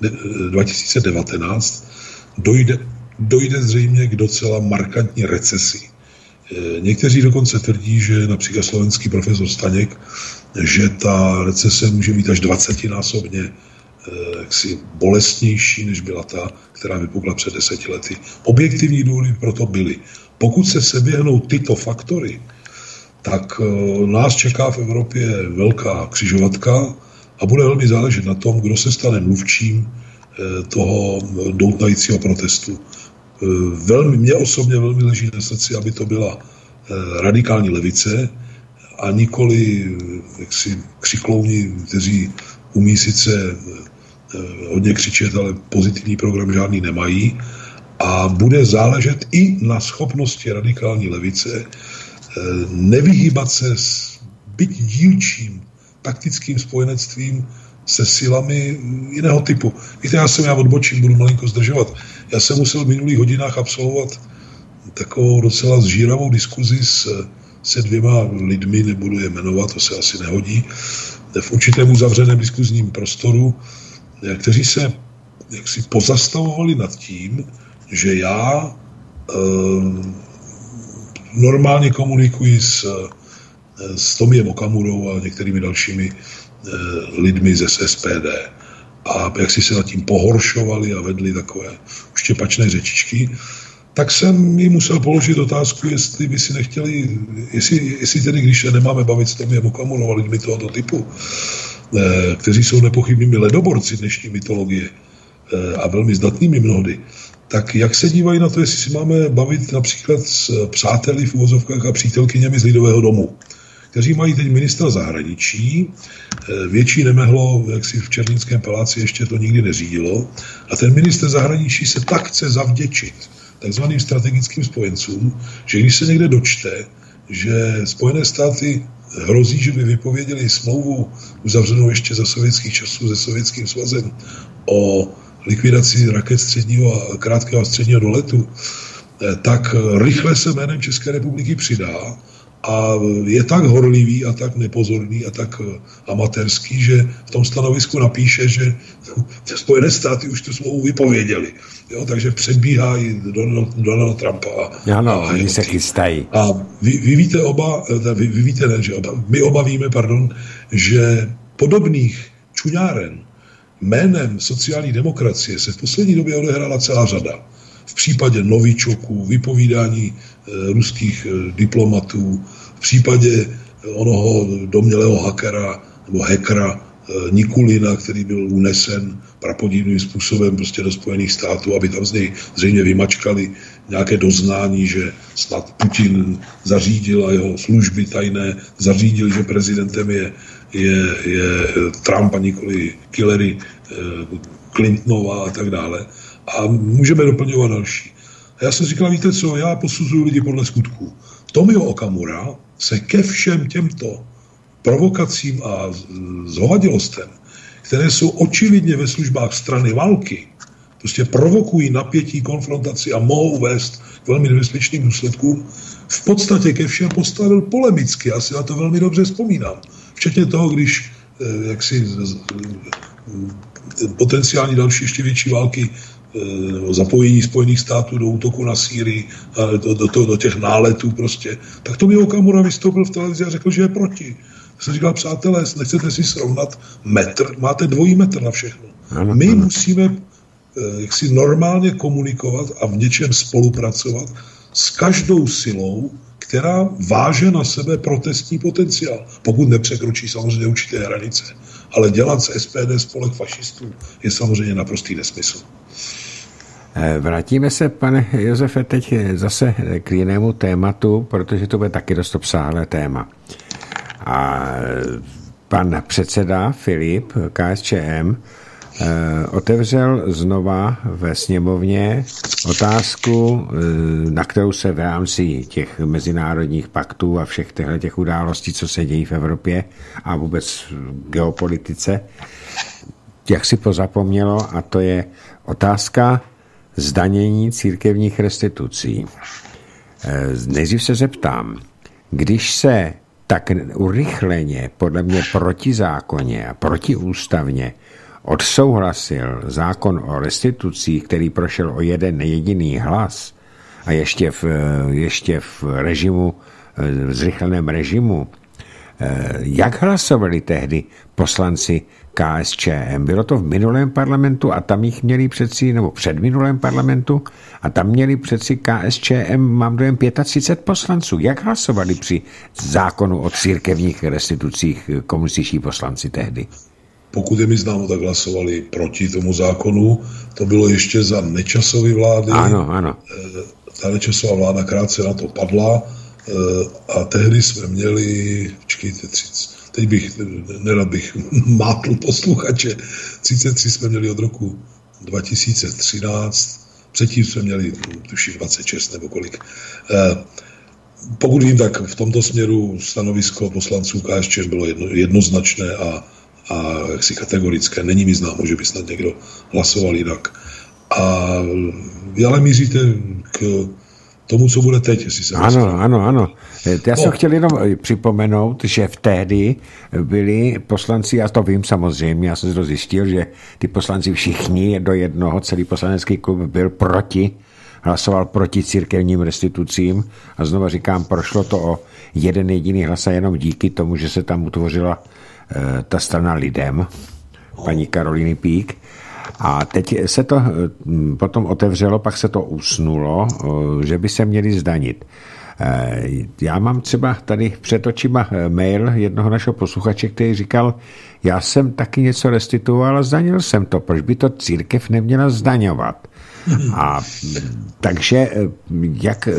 2019 dojde zřejmě k docela markantní recesi. Někteří dokonce tvrdí, že například slovenský profesor Staněk, že ta recese může být až 20násobně bolestnější, než byla ta, která vypukla před 10 lety. Objektivní důvody proto byly. Pokud se seběhnou tyto faktory, tak nás čeká v Evropě velká křižovatka a bude velmi záležet na tom, kdo se stane mluvčím toho doutnajícího protestu. Mně osobně velmi leží na srdci, aby to byla radikální levice a nikoli křiklouni, kteří umí sice hodně křičet, ale pozitivní program žádný nemají, a bude záležet i na schopnosti radikální levice nevyhýbat se s byť dílčím taktickým spojenectvím se silami jiného typu. Víte, já odbočím, budu malinko zdržovat. Já jsem musel v minulých hodinách absolvovat takovou docela zžíravou diskuzi se 2 lidmi, nebudu je jmenovat, to se asi nehodí, v určitém uzavřeném diskuzním prostoru, kteří se jaksi pozastavovali nad tím, že já normálně komunikuji s Tomiem Okamurou a některými dalšími lidmi ze SPD. A jak si se nad tím pohoršovali a vedli takové uštěpačné řečičky, tak jsem jim musel položit otázku, jestli by si nechtěli, jestli tedy, když se nemáme bavit s Tomiem Okamurou a lidmi tohoto typu, kteří jsou nepochybnými ledoborci dnešní mytologie a velmi zdatnými mnohdy, tak jak se dívají na to, jestli si máme bavit například s přáteli v uvozovkách a přítelkyněmi z Lidového domu, kteří mají teď ministra zahraničí, větší nemehlo, jak si v Černínském paláci ještě to nikdy neřídilo, a ten ministr zahraničí se tak chce zavděčit takzvaným strategickým spojencům, že když se někde dočte, že Spojené státy hrozí, že by vypověděli smlouvu uzavřenou ještě za sovětských časů se Sovětským svazem o likvidaci raket krátkého a středního doletu, tak rychle se jménem České republiky přidá a je tak horlivý a tak nepozorný a tak amatérský, že v tom stanovisku napíše, že Spojené státy už tu smlouvu vypověděli. Jo, takže předbíhá i Donald Trumpa. Ano, oni se chystají. A my oba víme, že podobných čuňáren jménem sociální demokracie se v poslední době odehrála celá řada. V případě novičoků, vypovídání ruských diplomatů, v případě onoho domnělého hackera Nikulina, který byl unesen prapodivným způsobem prostě do Spojených států, aby tam z něj zřejmě vymačkali nějaké doznání, že snad Putin zařídil a jeho služby tajné zařídil, že prezidentem je Trump a nikoli Hillary Clintonová a tak dále. A můžeme doplňovat další. A já jsem říkal, víte co, já posuzuju lidi podle skutků. Tomio Okamura se ke všem těmto provokacím a zhovadilostem, které jsou očividně ve službách strany války, prostě provokují napětí, konfrontaci a mohou vést k velmi nebezpečným důsledkům, v podstatě ke všem postavil polemicky. Já si na to velmi dobře vzpomínám. Včetně toho, když potenciální další ještě větší války, zapojení Spojených států do útoku na Sýrii, do těch náletů prostě, tak Tomio Okamura vystoupil v televizi a řekl, že je proti. Já jsem říkal, přátelé, nechcete si srovnat metr, máte dvojí metr na všechno. My musíme normálně komunikovat a v něčem spolupracovat s každou silou, která váže na sebe protestní potenciál, pokud nepřekročí samozřejmě určité hranice. Ale dělat z SPD spolek fašistů je samozřejmě naprostý nesmysl. Vrátíme se, pane Josefe, teď zase k jinému tématu, protože to bude taky dost obsáhlé téma. A pan předseda Filip, KSČM, otevřel znova ve sněmovně otázku, na kterou se v rámci těch mezinárodních paktů a všech těch událostí, co se dějí v Evropě a vůbec v geopolitice, jak si pozapomnělo, a to je otázka zdanění církevních restitucí. Nejdřív se zeptám, když se tak urychleně, podle mě protizákonně a protiústavně odsouhlasil zákon o restitucích, který prošel o jeden jediný hlas a ještě v režimu, v zrychleném režimu, jak hlasovali tehdy poslanci KSČM? Bylo to v minulém parlamentu a tam jich měli přeci, nebo předminulém parlamentu, a tam měli přeci KSČM, mám dojem, 35 poslanců. Jak hlasovali při zákonu o církevních restitucích komunističtí poslanci tehdy? Pokud je mi známo, tak hlasovali proti tomu zákonu. To bylo ještě za Nečasovy vlády. Ano. Ta Nečasová vláda krátce na to padla a tehdy jsme měli, nerad bych mátl posluchače, 33 jsme měli od roku 2013, předtím jsme měli tuším 26 nebo kolik. Pokud vím, tak v tomto směru stanovisko poslanců KSČM bylo jednoznačné a jaksi kategorické. Není mi známo, že by snad někdo hlasoval jinak. A vy ale míříte k tomu, co bude teď, jestli se Ano. Já jsem chtěl jenom připomenout, že v tehdy byli poslanci, já to vím samozřejmě, já jsem si to zjistil, že ty poslanci všichni do jednoho, celý poslanecký klub byl proti, hlasoval proti církevním restitucím a znova říkám, prošlo to o jeden jediný hlas a jenom díky tomu, že se tam utvořila ta strana Lidem, paní Karolíny Pík. A teď se to potom otevřelo, pak se to usnulo, že by se měli zdanit. Já mám třeba tady před očima mail jednoho našeho posluchače, který říkal, já jsem taky něco restituoval a zdanil jsem to. Proč by to církev neměla zdaňovat? A takže jak...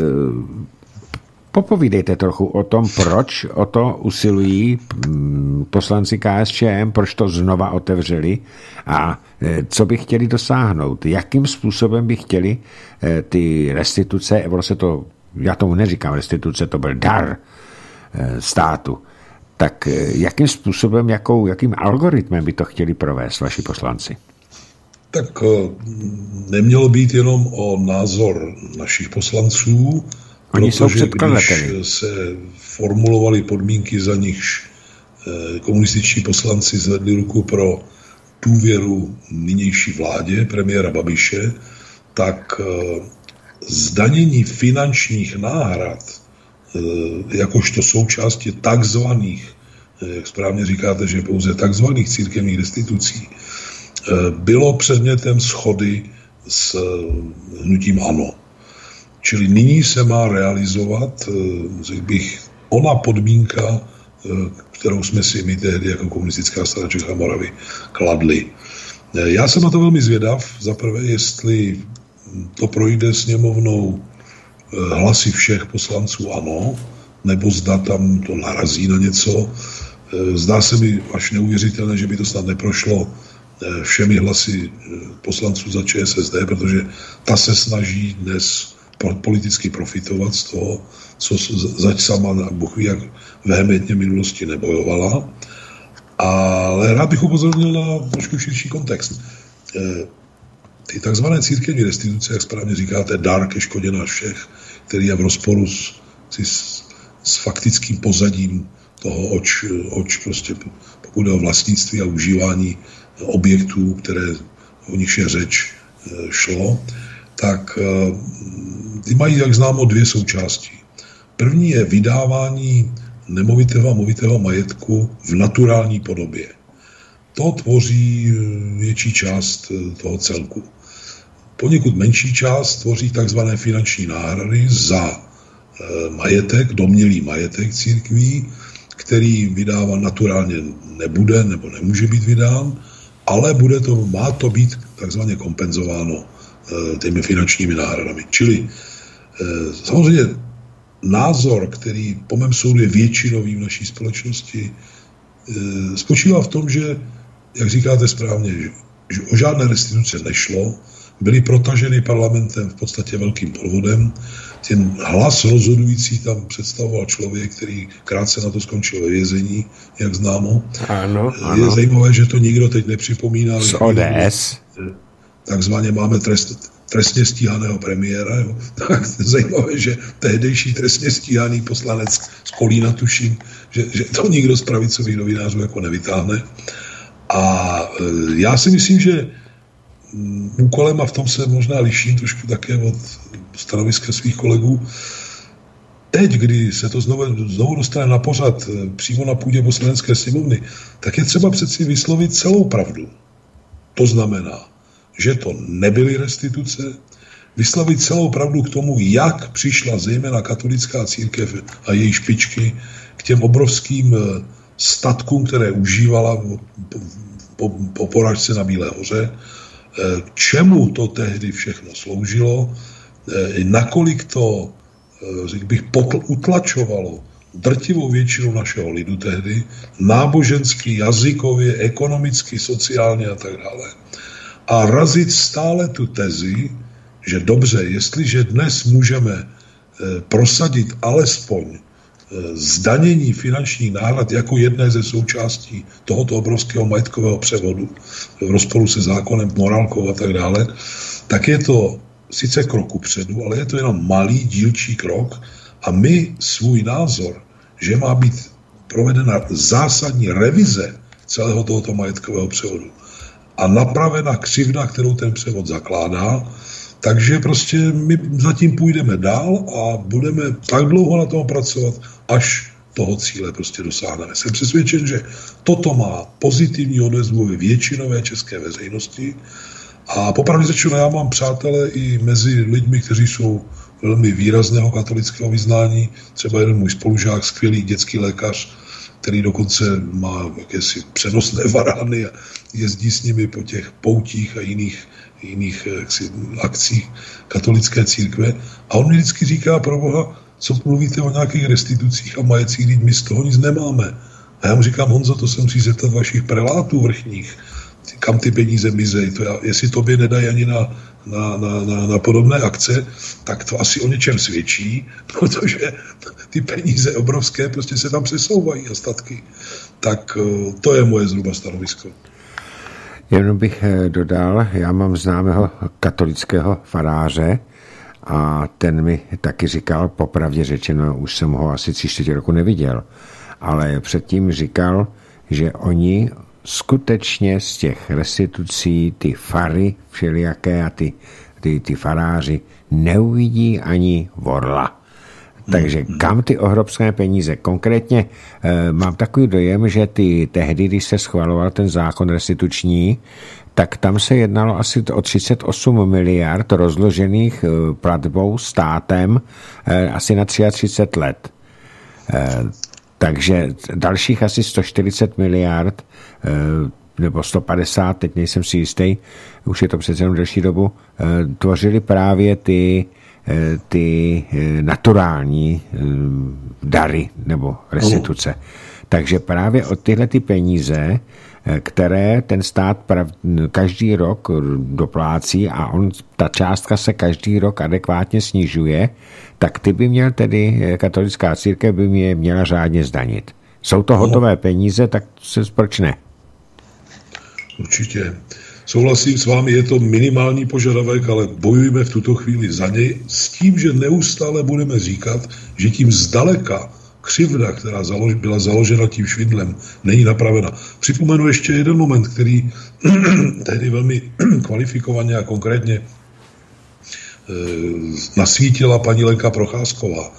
Popovídejte trochu o tom, proč o to usilují poslanci KSČM, proč to znova otevřeli a co by chtěli dosáhnout. Jakým způsobem by chtěli ty restituce, já tomu neříkám restituce, to byl dar státu, tak jakým způsobem, jakým algoritmem by to chtěli provést vaši poslanci? Tak nemělo být jenom o názor našich poslanců, Oni jsou předkladateli. Když se formulovaly podmínky, za nichž komunističtí poslanci zvedli ruku pro důvěru nynější vládě premiéra Babiše, tak zdanění finančních náhrad, jakožto součástí takzvaných, jak správně říkáte, že pouze takzvaných církevních restitucí, bylo předmětem shody s hnutím ANO. Čili nyní se má realizovat, řekl bych, ona podmínka, kterou jsme si my tehdy jako komunistická strana Čech a Moravy kladli. Já jsem na to velmi zvědav, zaprvé, jestli to projde sněmovnou hlasy všech poslanců ANO, nebo zda tam to narazí na něco. Zdá se mi až neuvěřitelné, že by to snad neprošlo všemi hlasy poslanců za ČSSD, protože ta se snaží dnes politicky profitovat z toho, co zač sama Bůh ví, jak vehementně minulosti nebojovala. Ale rád bych upozornil na trošku širší kontext. Ty takzvané církevní restituce, jak správně říkáte, dar ke škodě nás všech, který je v rozporu s faktickým pozadím toho, oč prostě pokud jde o vlastnictví a užívání objektů, které o nich je řeč, šlo, tak ty mají, jak známo, dvě součásti. První je vydávání nemovitého a movitého majetku v naturální podobě. To tvoří větší část toho celku. Poněkud menší část tvoří takzvané finanční náhrady za majetek, domnělý majetek církví, který vydáván naturálně nebude nebo nemůže být vydán, ale má to být takzvaně kompenzováno těmi finančními náhradami. Čili samozřejmě názor, který po mém soudu je většinový v naší společnosti, spočívá v tom, že, jak říkáte správně, že o žádné restituce nešlo, byly protaženy parlamentem v podstatě velkým podvodem. Ten hlas rozhodující tam představoval člověk, který krátce na to skončil ve vězení, jak známo. Ano. Je zajímavé, že to nikdo teď nepřipomíná. Z ODS. Takzvaně máme trestně stíhaného premiéra. Jo. Tak zajímavé, že tehdejší trestně stíhaný poslanec z Kolína, tuším, že to nikdo z pravicových novinářů jako nevytáhne. A já si myslím, že úkolem, a v tom se možná liším trošku také od stanoviska svých kolegů, teď, kdy se to znovu dostane na pořad přímo na půdě Poslanecké sněmovny, tak je třeba přeci vyslovit celou pravdu. To znamená, že to nebyly restituce, vyslovit celou pravdu k tomu, jak přišla zejména katolická církev a její špičky k těm obrovským statkům, které užívala po porážce na Bílé hoře, k čemu to tehdy všechno sloužilo, nakolik to, řekl bych, utlačovalo drtivou většinu našeho lidu tehdy, nábožensky, jazykově, ekonomicky, sociálně a tak dále. A razit stále tu tezi, že dobře, jestliže dnes můžeme prosadit alespoň zdanění finančních náhrad jako jedné ze součástí tohoto obrovského majetkového převodu v rozporu se zákonem, morálkou a tak dále, tak je to sice krok kupředu, ale je to jenom malý dílčí krok a my svůj názor, že má být provedena zásadní revize celého tohoto majetkového převodu a napravena křivda, kterou ten převod zakládá, takže prostě my zatím půjdeme dál a budeme tak dlouho na tom pracovat, až toho cíle prostě dosáhneme. Jsem přesvědčen, že toto má pozitivní odezvu ve většinové české veřejnosti a popravdě řečeno, já mám přátelé i mezi lidmi, kteří jsou velmi výrazného katolického vyznání, třeba jeden můj spolužák, skvělý dětský lékař, který dokonce má jakési přenosné varány a jezdí s nimi po těch poutích a jiných akcích katolické církve. A on mi vždycky říká, proboha, co mluvíte o nějakých restitucích a majetcích, když my z toho nic nemáme. A já mu říkám, Honzo, to se musí zeptat vašich prelátů vrchních, kam ty peníze mizejí. Jestli tobě nedají ani na podobné akce, tak to asi o něčem svědčí, protože ty peníze obrovské prostě se tam přesouvají a statky. Tak to je moje zhruba stanovisko. Jenom bych dodal, já mám známého katolického faráře a ten mi taky říkal, popravdě řečeno, už jsem ho asi 3-4 roku neviděl, ale předtím říkal, že oni skutečně z těch restitucí ty fary všelijaké a ty faráři neuvidí ani vorla. Takže kam ty ohromné peníze? Konkrétně mám takový dojem, že tehdy, když se schvaloval ten zákon restituční, tak tam se jednalo asi o 38 miliard rozložených platbou státem asi na 33 let. Takže dalších asi 140 miliard nebo 150, teď nejsem si jistý, už je to přece jenom delší dobu, tvořili právě ty ty naturální dary nebo restituce. Takže právě od tyhle ty peníze, které ten stát každý rok doplácí a ta částka se každý rok adekvátně snižuje, tak ty by měl tedy, katolická církev by mě měla řádně zdanit. Jsou to hotové peníze, tak se proč ne? Určitě. Souhlasím s vámi, je to minimální požadavek, ale bojujeme v tuto chvíli za něj s tím, že neustále budeme říkat, že tím zdaleka křivda, která byla založena tím švindlem, není napravena. Připomenu ještě jeden moment, který tehdy velmi kvalifikovaně a konkrétně nasvítila paní Lenka Procházková,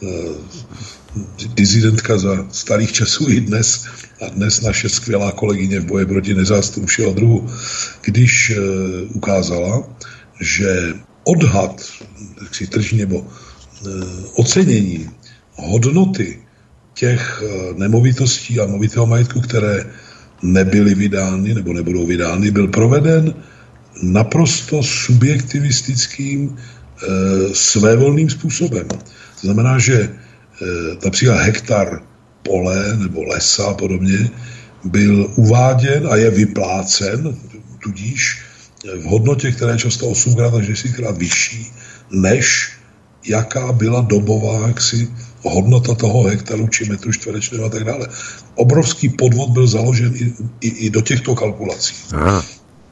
dizidentka za starých časů i dnes, a dnes naše skvělá kolegyně v boji proti nezástům všeho druhu, když ukázala, že odhad tržní nebo ocenění hodnoty těch nemovitostí a movitého majetku, které nebyly vydány nebo nebudou vydány, byl proveden naprosto subjektivistickým svévolným způsobem. To znamená, že například hektar pole nebo lesa a podobně byl uváděn a je vyplácen, tudíž v hodnotě, která je často 8krát až 10krát vyšší, než jaká byla dobová hodnota toho hektaru či metru čtverečného a tak dále. Obrovský podvod byl založen i do těchto kalkulací. Aha.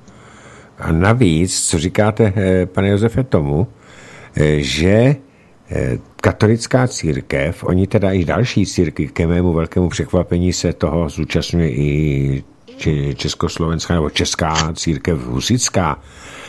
A navíc, co říkáte, pane Josefe, tomu, že katolická církev, oni teda i další církvi, k mému velkému překvapení se toho zúčastňuje i československá nebo česká církev husitská,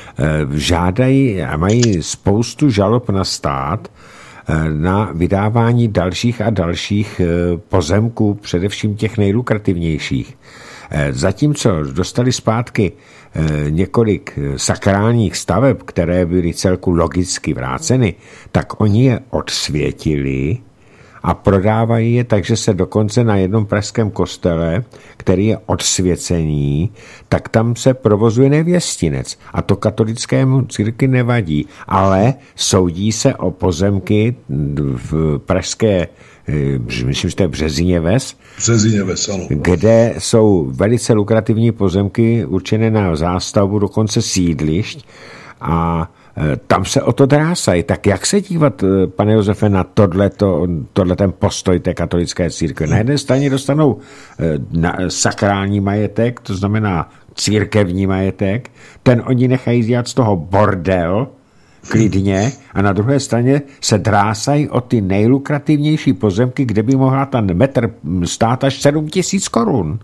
žádají a mají spoustu žalob na stát na vydávání dalších a dalších pozemků, především těch nejlukrativnějších. Zatímco dostali zpátky několik sakrálních staveb, které byly celku logicky vráceny, tak oni je odsvětili a prodávají je, takže se dokonce na jednom pražském kostele, který je odsvěcený, tak tam se provozuje nevěstinec. A to katolickému církvi nevadí, ale soudí se o pozemky v pražské, myslím, že to je Březiněves, ano. Kde jsou velice lukrativní pozemky určené na zástavbu, dokonce sídlišť, a tam se o to drásají. Tak jak se dívat, pane Josefe, na tohle ten postoj té katolické církve? Na jedné straně dostanou sakrální majetek, to znamená církevní majetek, ten oni nechají dělat z toho bordel, klidně, a na druhé straně se drásají o ty nejlukrativnější pozemky, kde by mohla ten metr stát až 7 000 korun.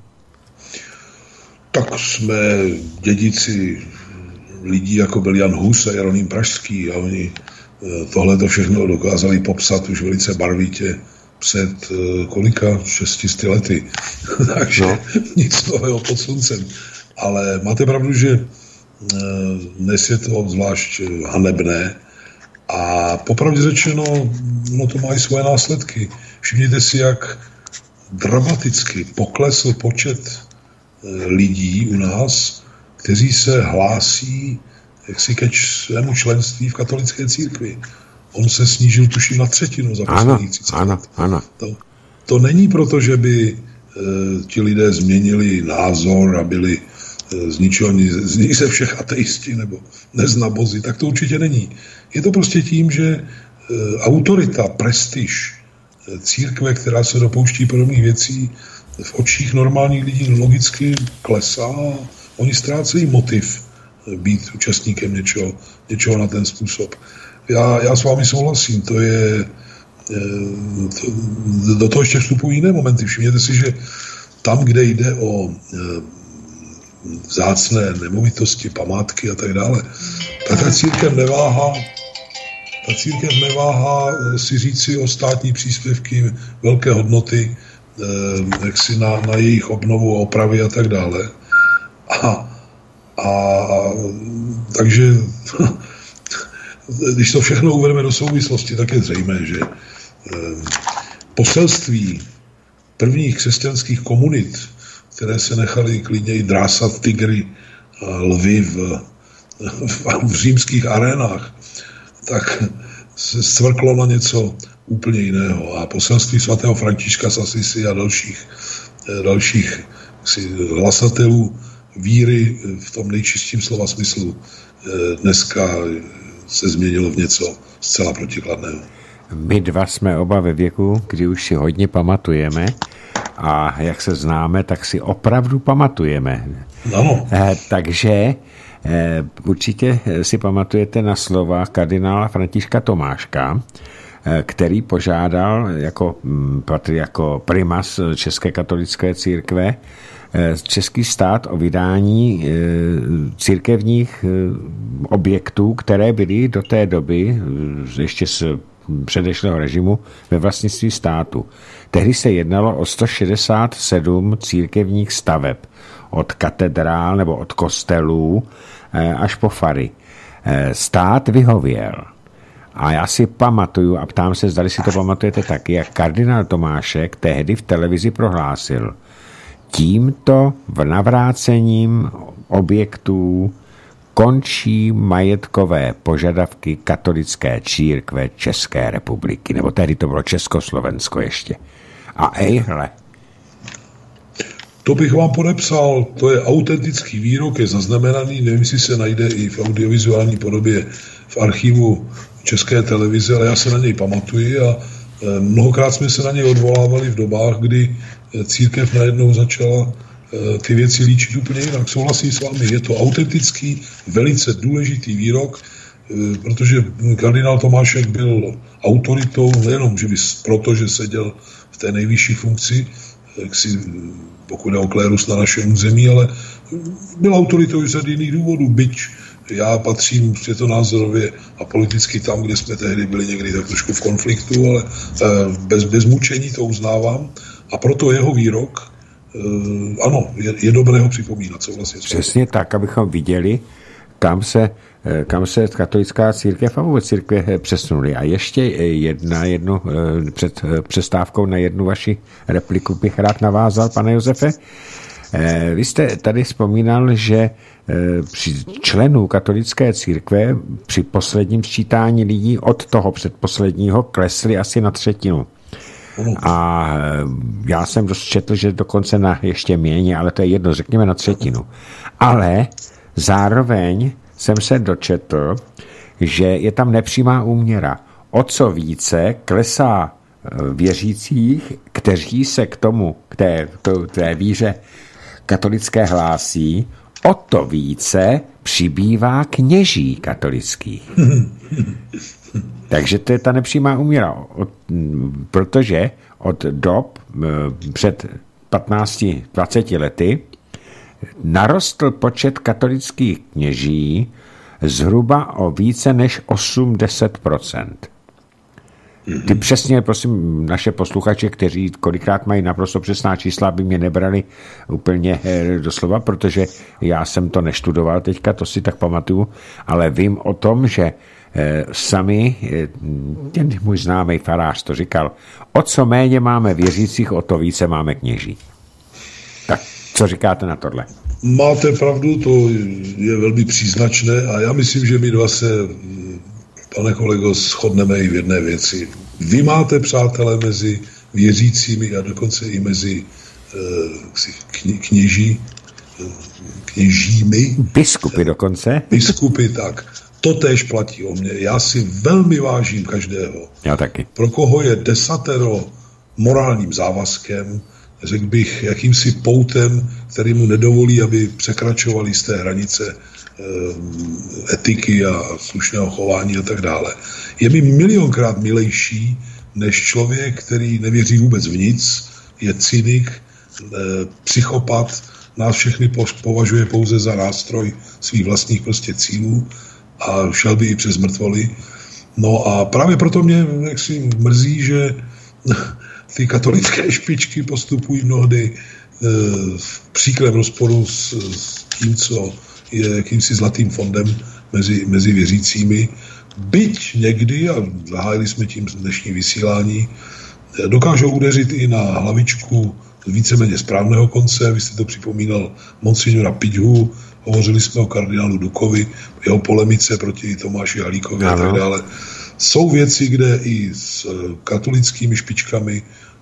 Tak jsme dědici lidí, jako byl Jan Hus a Jeroným Pražský, a oni tohleto všechno dokázali popsat už velice barvitě před kolika? 600 lety. Takže nic nového pod sluncem. Ale máte pravdu, že dnes je to zvlášť hanebné a popravdě řečeno, no to má i svoje následky. Všimněte si, jak dramaticky poklesl počet lidí u nás, kteří se hlásí ke svému členství v katolické církvi. On se snížil tuším na 1/3 za posledních 30 let. Ano. To není proto, že by ti lidé změnili názor a byli z nich se všech ateisti nebo neznabozi, tak to určitě není. Je to prostě tím, že autorita, prestiž církve, která se dopouští podobných věcí, v očích normálních lidí logicky klesá a oni ztrácejí motiv být účastníkem něčeho na ten způsob. Já s vámi souhlasím, do toho ještě vstupují jiné momenty. Všimněte si, že tam, kde jde o vzácné nemovitosti, památky a tak dále, tak ta církev neváhá si říci o státní příspěvky velké hodnoty, jaksi na jejich obnovu, opravy a tak dále. Takže když to všechno uvedeme do souvislosti, tak je zřejmé, že poselství prvních křesťanských komunit, které se nechaly klidně i drásat tygry a lvy v římských arénách, tak se stvrklo na něco úplně jiného. A poselství svatého Františka z Asisi a dalších hlasatelů víry v tom nejčistším slova smyslu dneska se změnilo v něco zcela protikladného. My dva jsme oba ve věku, kdy už si hodně pamatujeme a jak se známe, tak si opravdu pamatujeme. Ano. Takže určitě si pamatujete na slova kardinála Františka Tomáška, který požádal jako primas České katolické církve český stát o vydání církevních objektů, které byly do té doby ještě z předešlého režimu ve vlastnictví státu. Tehdy se jednalo o 167 církevních staveb od katedrál nebo od kostelů až po fary. Stát vyhověl. A já si pamatuju, a ptám se, zdali si to pamatujete taky, jak kardinál Tomášek tehdy v televizi prohlásil: tímto navrácením objektů končí majetkové požadavky katolické církve České republiky. Nebo tehdy to bylo Československo ještě. A ejhle. To bych vám podepsal, to je autentický výrok, je zaznamenaný, nevím, jestli se najde i v audiovizuální podobě v archivu České televize, ale já se na něj pamatuji a mnohokrát jsme se na něj odvolávali v dobách, kdy církev najednou začala ty věci líčit úplně jinak. Souhlasím s vámi, je to autentický, velice důležitý výrok, protože kardinál Tomášek byl autoritou, nejenom proto, že seděl v té nejvyšší funkci, pokud je o klérus na našem území, ale byl autoritou i z jiných důvodů, byť já patřím světonázorově a politicky tam, kde jsme tehdy byli někdy tak trošku v konfliktu, ale bez mučení to uznávám. A proto jeho výrok, ano, je dobré ho připomínat. Souhlasím. Přesně tak, abychom viděli, kam se katolická církev a vůbec církve přesunuli. A ještě jednu před přestávkou na jednu vaši repliku bych rád navázal, pane Josefe. Vy jste tady vzpomínal, že při členů katolické církve při posledním sčítání lidí od toho předposledního klesli asi na 1/3. A já jsem dost četl, že dokonce na ještě méně, ale to je jedno, řekněme na 1/3. Ale zároveň jsem se dočetl, že je tam nepřímá úměra. O co více klesá věřících, kteří se k té víře katolické hlásí, o to více přibývá kněží katolických. Takže to je ta nepřímá úměra, protože od dob před 15-20 lety narostl počet katolických kněží zhruba o více než 80%. Ty přesně, prosím, naše posluchače, kteří kolikrát mají naprosto přesná čísla, by mě nebrali úplně doslova, protože já jsem to neštudoval teďka, to si tak pamatuju, ale vím o tom, že sami, ten můj známý farář to říkal, o co méně máme věřících, o to více máme kněží. Tak, co říkáte na tohle? Máte pravdu, to je velmi příznačné a já myslím, že my dva se, pane kolego, shodneme i v jedné věci. Vy máte přátelé mezi věřícími a dokonce i mezi kněžími. Biskupy dokonce. Biskupy, tak. To též platí o mně. Já si velmi vážím každého. Já taky. Pro koho je desatero morálním závazkem, řekl bych, jakýmsi poutem, který mu nedovolí, aby překračovali z té hranice etiky a slušného chování a tak dále. Je mi milionkrát milejší, než člověk, který nevěří vůbec v nic, je cynik, psychopat, nás všechny považuje pouze za nástroj svých vlastních prostě cílů a šel by i přes mrtvoly. No a právě proto mě jaksi mrzí, že ty katolické špičky postupují mnohdy v příkrém rozporu s tím, co je jakýmsi zlatým fondem mezi věřícími. Byť někdy, a zahájili jsme tím dnešní vysílání, dokážou udeřit i na hlavičku víceméně správného konce. Vy jste to připomínal monsignora Piťhu, hovořili jsme o kardinálu Dukovi, jeho polemice proti Tomáši Halíkovi a tak dále. Jsou věci, kde i s katolickými špičkami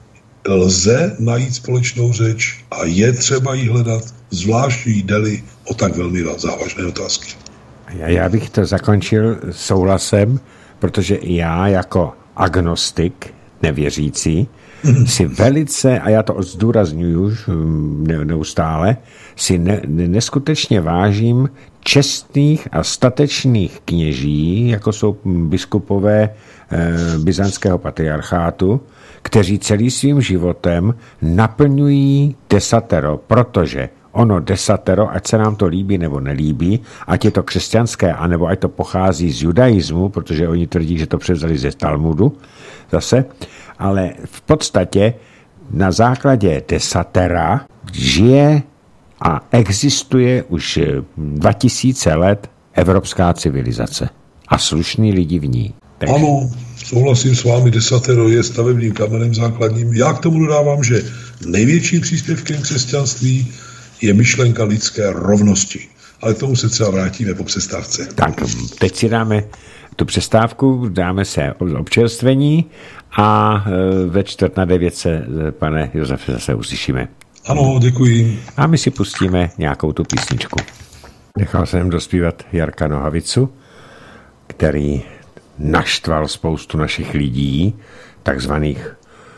lze najít společnou řeč a je třeba jí hledat, zvlášť jde-li o tak velmi závažné otázky. Já bych to zakončil souhlasem, protože já jako agnostik, nevěřící, si velice, a já to zdůrazňuji neustále, si neskutečně vážím čestných a statečných kněží, jako jsou biskupové byzantského patriarchátu, kteří celým svým životem naplňují desatero, protože ono desatero, ať se nám to líbí nebo nelíbí, ať je to křesťanské, anebo ať to pochází z judaismu, protože oni tvrdí, že to převzali ze Talmudu zase, ale v podstatě na základě desatera žije a existuje už 2000 let evropská civilizace a slušní lidi v ní. Takže... Ano, souhlasím s vámi, desatero je stavebním kamenem základním. Já k tomu dodávám, že největším příspěvkem křesťanství je myšlenka lidské rovnosti. Ale k tomu se třeba vrátíme po přestávce. Tak, teď si dáme tu přestávku, dáme se občerstvení a ve 8:45 se, pane Josefe, zase uslyšíme. Ano, děkuji. A my si pustíme nějakou tu písničku. Nechal jsem dospívat Jarka Nohavicu, který naštval spoustu našich lidí, takzvaných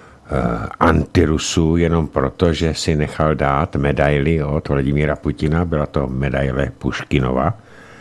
antirusů, jenom proto, že si nechal dát medaili od Vladimíra Putina, byla to medaile Puškinova,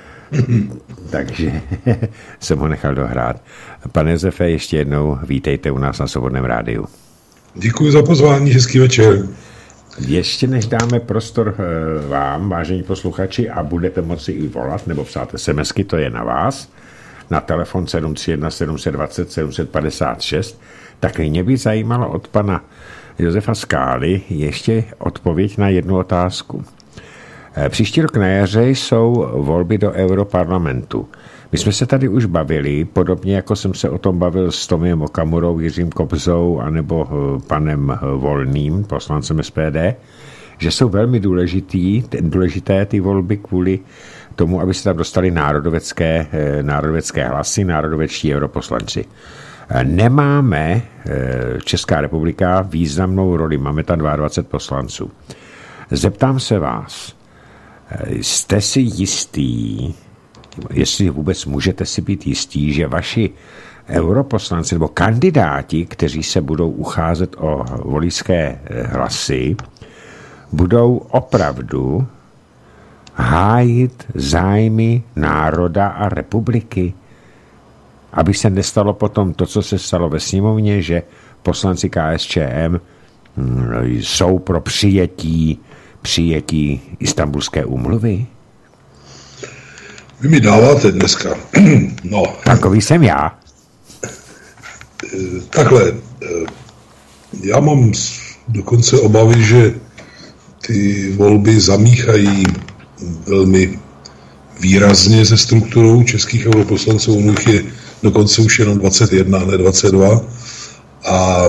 takže jsem ho nechal dohrát. Pane Josefe, ještě jednou vítejte u nás na Svobodném rádiu. Děkuji za pozvání, hezký večer. Ještě než dáme prostor vám, vážení posluchači, a budete moci i volat nebo psát SMSky, to je na vás, na telefon 731 720 756, tak mě by zajímalo od pana Josefa Skály ještě odpověď na jednu otázku. Příští rok na jaře jsou volby do Europarlamentu. My jsme se tady už bavili, podobně jako jsem se o tom bavil s Tomiem Okamurou, Jiřím Kobzou anebo panem Volným, poslancem SPD, že jsou velmi důležité ty volby kvůli tomu, aby se tam dostali národovecké hlasy, národovečtí europoslanci. Nemáme, Česká republika, významnou roli, máme tam 22 poslanců. Zeptám se vás, jste si jistý, jestli vůbec můžete si být jistí, že vaši europoslanci nebo kandidáti, kteří se budou ucházet o voličské hlasy, budou opravdu hájit zájmy národa a republiky? Aby se nestalo potom to, co se stalo ve sněmovně, že poslanci KSČM jsou pro přijetí Istanbulské úmluvy? Vy mi dáváte dneska. No. Takový jsem já. Takhle. Já mám dokonce obavy, že ty volby zamíchají velmi výrazně se strukturou českých europoslanců. U nich je dokonce už jenom 21, ne 22. A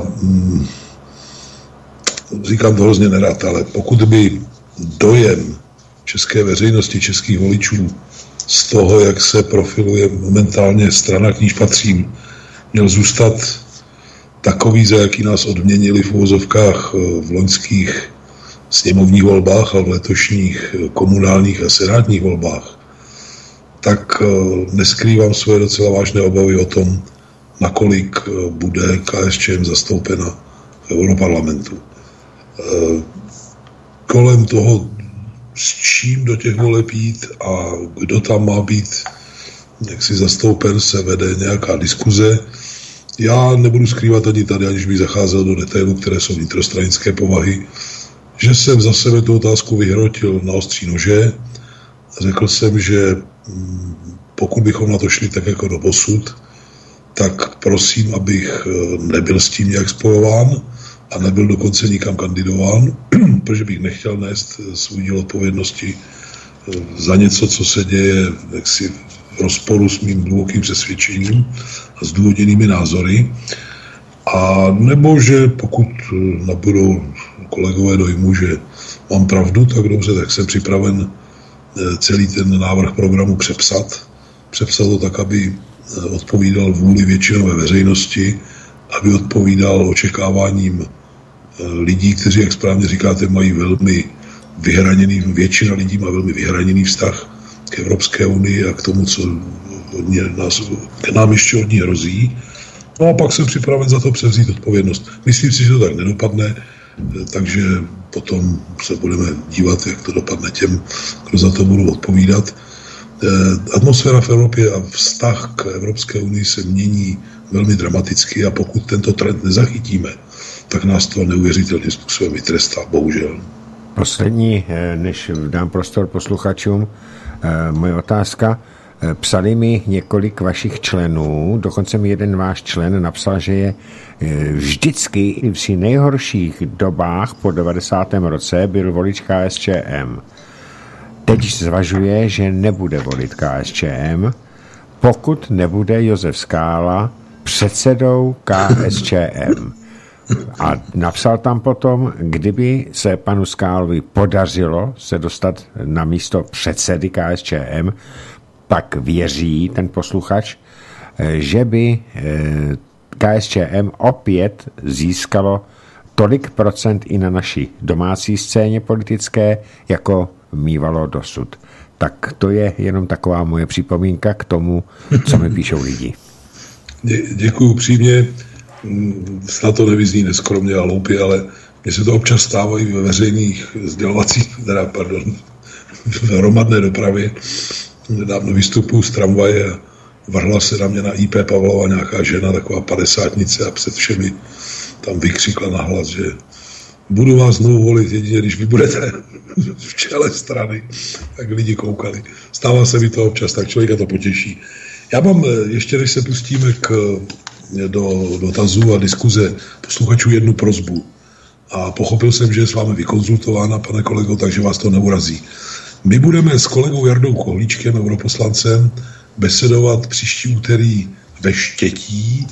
říkám to hrozně nerad, ale pokud by dojem české veřejnosti, českých voličů z toho, jak se profiluje momentálně strana, k níž patřím, měl zůstat takový, za jaký nás odměnili v uvozovkách v loňských sněmovních volbách a v letošních komunálních a senátních volbách, tak neskrývám svoje docela vážné obavy o tom, nakolik bude KSČM zastoupena v Europarlamentu. Kolem toho, s čím do těch voleb jít a kdo tam má být jaksi zastoupen, se vede nějaká diskuze. Já nebudu skrývat ani tady, aniž bych zacházel do detailů, které jsou vnitrostranické povahy, že jsem za sebe tu otázku vyhrotil na ostří nože. Řekl jsem, že pokud bychom na to šli tak jako doposud, tak prosím, abych nebyl s tím nějak spojován a nebyl dokonce nikam kandidován, protože bych nechtěl nést svůj díl odpovědnosti za něco, co se děje jaksi v rozporu s mým hlubokým přesvědčením a s důvodněnými názory. A nebo že pokud nabudou kolegové dojmu, že mám pravdu, tak dobře, tak jsem připraven celý ten návrh programu přepsat to tak, aby odpovídal vůli většinové veřejnosti, aby odpovídal očekáváním lidí, kteří, jak správně říkáte, mají velmi vyhraněný, většina lidí má velmi vyhraněný vztah k Evropské unii a k tomu, co k nám ještě od ní hrozí. No a pak jsem připraven za to převzít odpovědnost. Myslím si, že to tak nedopadne, takže potom se budeme dívat, jak to dopadne těm, kdo za to budou odpovídat. Atmosféra v Evropě a vztah k Evropské unii se mění velmi dramaticky a pokud tento trend nezachytíme, tak nás to neuvěřitelným způsobem vytrestá, bohužel. Poslední, než dám prostor posluchačům, moje otázka. Psali mi několik vašich členů, dokonce mi jeden váš člen napsal, že je vždycky i v nejhorších dobách po 90. roce byl volič KSČM. Teď zvažuje, že nebude volit KSČM, pokud nebude Josef Skála předsedou KSČM. A napsal tam potom, kdyby se panu Skálovi podařilo se dostat na místo předsedy KSČM, pak věří ten posluchač, že by KSČM opět získalo tolik procent i na naší domácí scéně politické, jako mívalo dosud. Tak to je jenom taková moje připomínka k tomu, co mi píšou lidi. Děkuju přímě. Snad to nevyzní neskromně a loupě, ale mně se to občas stává i ve veřejných sdělovacích, v hromadné dopravě. Nedávno vystupuji z tramvaje a vrhla se na mě na IP Pavlova nějaká žena, taková 50nice a před všemi tam vykřikla nahlas, že budu vás znovu volit jedině, když vy budete v čele strany. Tak lidi koukali. Stává se mi to občas, tak člověka to potěší. Já mám, ještě než se pustíme do dotazů a diskuze posluchačů, jednu prosbu. A pochopil jsem, že je s vámi vykonzultována, pane kolego, takže vás to neurazí. My budeme s kolegou Jardou Kohlíčkem, europoslancem, besedovat příští úterý ve Štětí,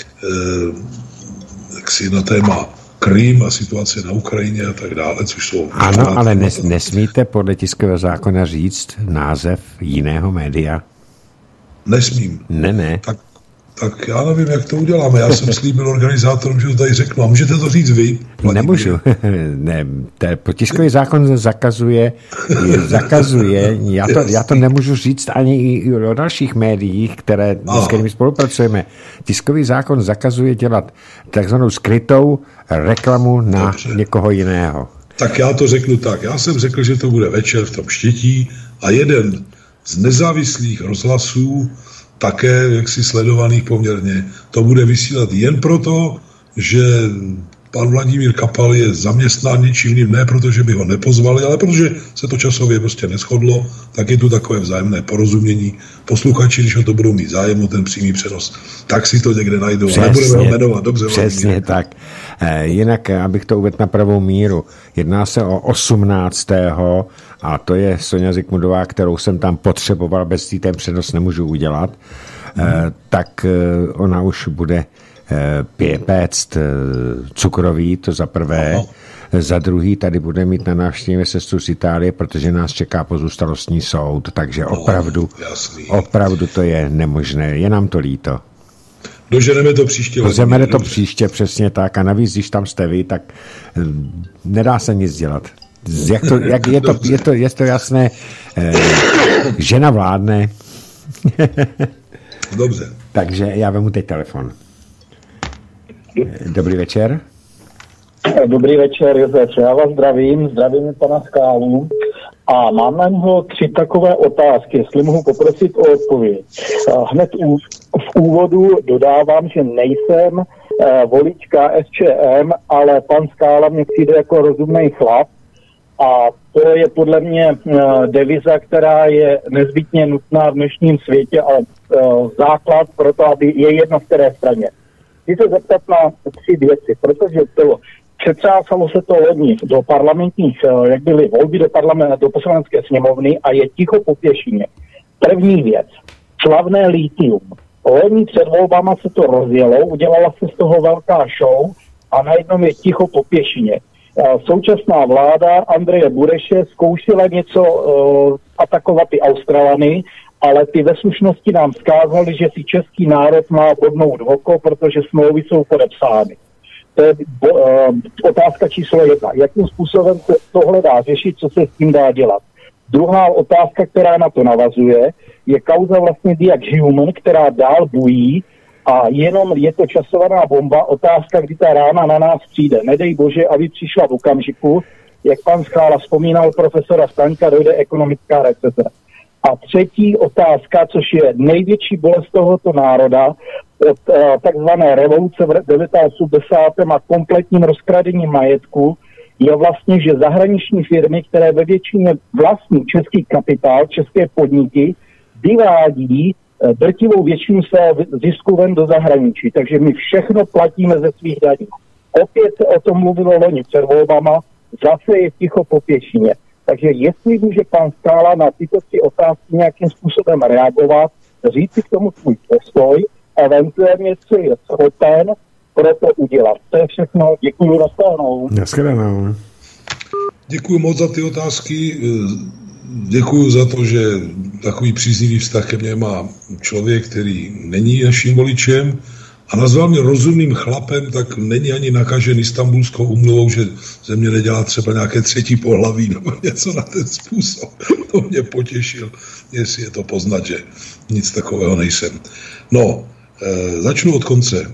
na téma Krym a situace na Ukrajině a tak dále, což jsou... Ano, ale nesmíte podle tiskového zákona říct název jiného média? Nesmím. Ne. Tak já nevím, jak to uděláme. Já jsem slíbil organizátorům, že to tady řeknu. A můžete to říct vy? Nemůžu. Ne, tiskový zákon zakazuje, já to nemůžu říct ani i o dalších médiích, s kterými spolupracujeme. Tiskový zákon zakazuje dělat takzvanou skrytou reklamu na někoho jiného. Tak já to řeknu tak. Já jsem řekl, že to bude večer v tom Štětí a jeden z nezávislých rozhlasů, také jaksi sledovaných poměrně, to bude vysílat jen proto, že pan Vladimír Kapal je zaměstnán něčím jiným, ne protože by ho nepozvali, ale protože se to časově prostě neshodlo, tak je tu takové vzájemné porozumění. Posluchači, když o to budou mít zájem o ten přímý přenos, tak si to někde najdou. Přesně, nebudeme ho jmenovat, dobře. Přesně Vladimír. Tak. Jinak, abych to uvedl na pravou míru, jedná se o 18. a to je Soňa Zikmundová, kterou jsem tam potřeboval, bez té ten přenos nemůžu udělat, tak ona už bude péct cukroví, to za prvé. Aha. Za druhý tady bude mít na návštěvě sestru z Itálie, protože nás čeká pozůstalostní soud, takže opravdu to je nemožné, je nám to líto. Doženeme to příště. Doženeme to příště, přesně tak. A navíc, když tam jste vy, tak nedá se nic dělat. Je to jasné, žena vládne. Dobře. Takže já vemu teď telefon. Dobrý večer. Dobrý večer, Josef. Já vás zdravím pana Skálu a mám na něho 3 takové otázky, jestli mohu poprosit o odpověď. Hned v úvodu dodávám, že nejsem volič KSČM, ale pan Skála mě přijde jako rozumný chlap a to je podle mě deviza, která je nezbytně nutná v dnešním světě a základ pro to, aby je jedno v které straně. Chci se zeptat na 3 věci, protože přetřásalo se to loni do parlamentních, jak byly volby do poslanecké sněmovny a je ticho po pěšině. První věc, slavné litium. Loni před volbama se to rozjelo, udělala se z toho velká show a najednou je ticho po pěšině. Současná vláda Andreje Bureše zkoušela něco atakovat i Australany ale ty ve slušnosti nám vzkázali, že si český národ má bodnout oko, protože smlouvy jsou podepsány. To je otázka číslo 1. Jakým způsobem se tohle dá řešit, co se s tím dá dělat? Druhá otázka, která na to navazuje, je kauza vlastně Diag Human, která dál bují a jenom je to časovaná bomba. Otázka, kdy ta rána na nás přijde. Nedej bože, aby přišla v okamžiku, jak pan Skála vzpomínal profesora Staňka, dojde ekonomická recese. A třetí otázka, což je největší bolest tohoto národa, od takzvané revoluce v 89. a kompletním rozkradením majetku, je vlastně, že zahraniční firmy, které ve většině vlastní český kapitál, české podniky, vyvádí drtivou většinu svého zisku ven do zahraničí. Takže my všechno platíme ze svých daní. Opět se o tom mluvilo loni před volbama, zase je ticho po pěšině. Takže jestli může pan Skála na tyto tři otázky nějakým způsobem reagovat, říct si k tomu svůj postoj, eventuálně co je schopen pro to udělat. To je všechno. Děkuji, nashledanou. Děkuji moc za ty otázky. Děkuji za to, že takový příznivý vztah ke mně má člověk, který není naším voličem a nazval mě rozumným chlapem, tak není ani nakažen Istanbulskou úmluvou, že ze mě nedělá třeba nějaké třetí pohlaví nebo něco na ten způsob. To mě potěšil, jestli je to poznat, že nic takového nejsem. No, začnu od konce.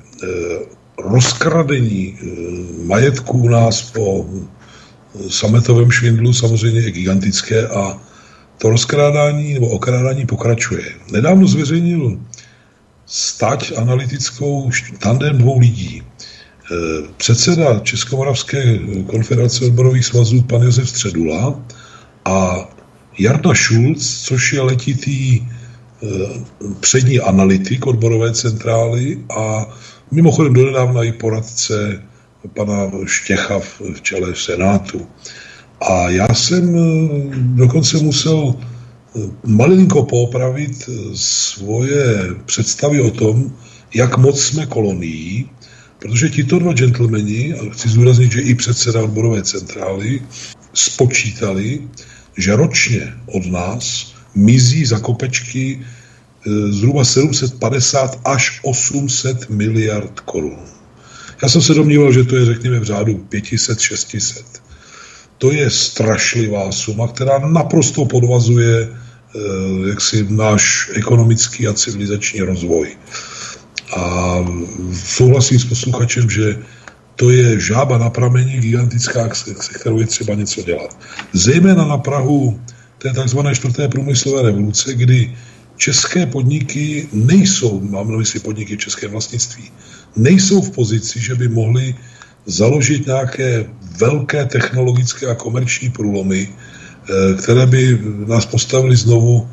Rozkradení majetku u nás po sametovém švindlu samozřejmě je gigantické a to rozkrádání nebo okrádání pokračuje. Nedávno zveřejnil stať analytickou tandem dvou lidí. Předseda Českomoravské konfederace odborových svazů pan Josef Středula a Jarda Šulc, což je letitý přední analytik odborové centrály a mimochodem donedávna i poradce pana Štěcha v čele Senátu. A já jsem dokonce musel malinko poopravit svoje představy o tom, jak moc jsme kolonií, protože tito dva gentlemani, a chci zdůraznit, že i předseda odborové centrály, spočítali, že ročně od nás mizí za kopečky zhruba 750 až 800 miliard korun. Já jsem se domníval, že to je, řekněme, v řádu 500-600. To je strašlivá suma, která naprosto podvazuje jaksi náš ekonomický a civilizační rozvoj. A souhlasím s posluchačem, že to je žába na prameni gigantická, se kterou je třeba něco dělat. Zejména na prahu té takzvané čtvrté průmyslové revoluce, kdy české podniky nejsou, mám na mysli podniky v českém vlastnictví, nejsou v pozici, že by mohli založit nějaké velké technologické a komerční průlomy, které by nás postavili znovu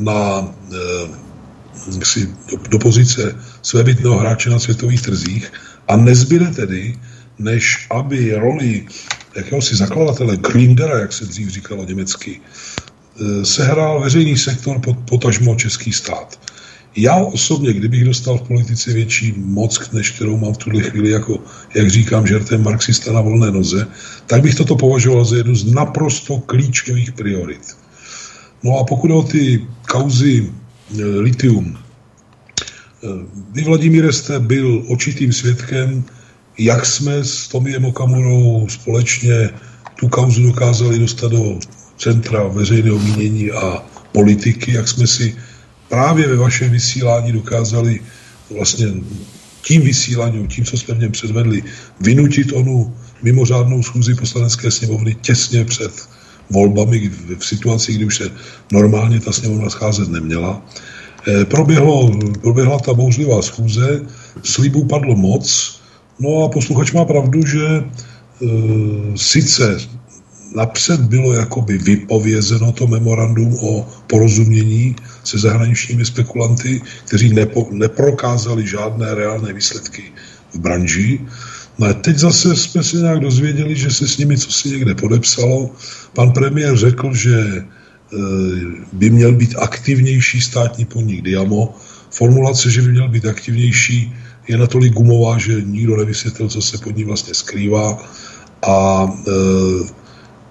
do pozice svébytného hráče na světových trzích a nezbyde tedy, než aby roli jakéhosi zakladatele Gründera, jak se dřív říkalo německy, sehrál veřejný sektor, potažmo český stát. Já osobně, kdybych dostal v politice větší moc, než kterou mám v tuhle chvíli, jako, jak říkám, žertem marxista na volné noze, tak bych toto považoval za jednu z naprosto klíčových priorit. No a pokud o ty kauzy litium, vy, Vladimíre, jste byl očitým svědkem, jak jsme s Tomiem Okamurou společně tu kauzu dokázali dostat do centra veřejného mínění a politiky, jak jsme si právě ve vašem vysílání dokázali vlastně tím vysíláním, tím, co jsme v něm předvedli, vynutit onu mimořádnou schůzi Poslanecké sněmovny těsně před volbami v situaci, kdy už se normálně ta sněmovna scházet neměla. Proběhla ta bouřlivá schůze, slibů padlo moc, no a posluchač má pravdu, že sice napřed bylo jakoby vypovězeno to memorandum o porozumění se zahraničními spekulanty, kteří neprokázali žádné reálné výsledky v branži. No a teď zase jsme se nějak dozvěděli, že se s nimi cosi někde podepsalo. Pan premiér řekl, že by měl být aktivnější státní podnik Diamo. Formulace, že by měl být aktivnější, je natolik gumová, že nikdo nevysvětlil, co se pod ní vlastně skrývá. A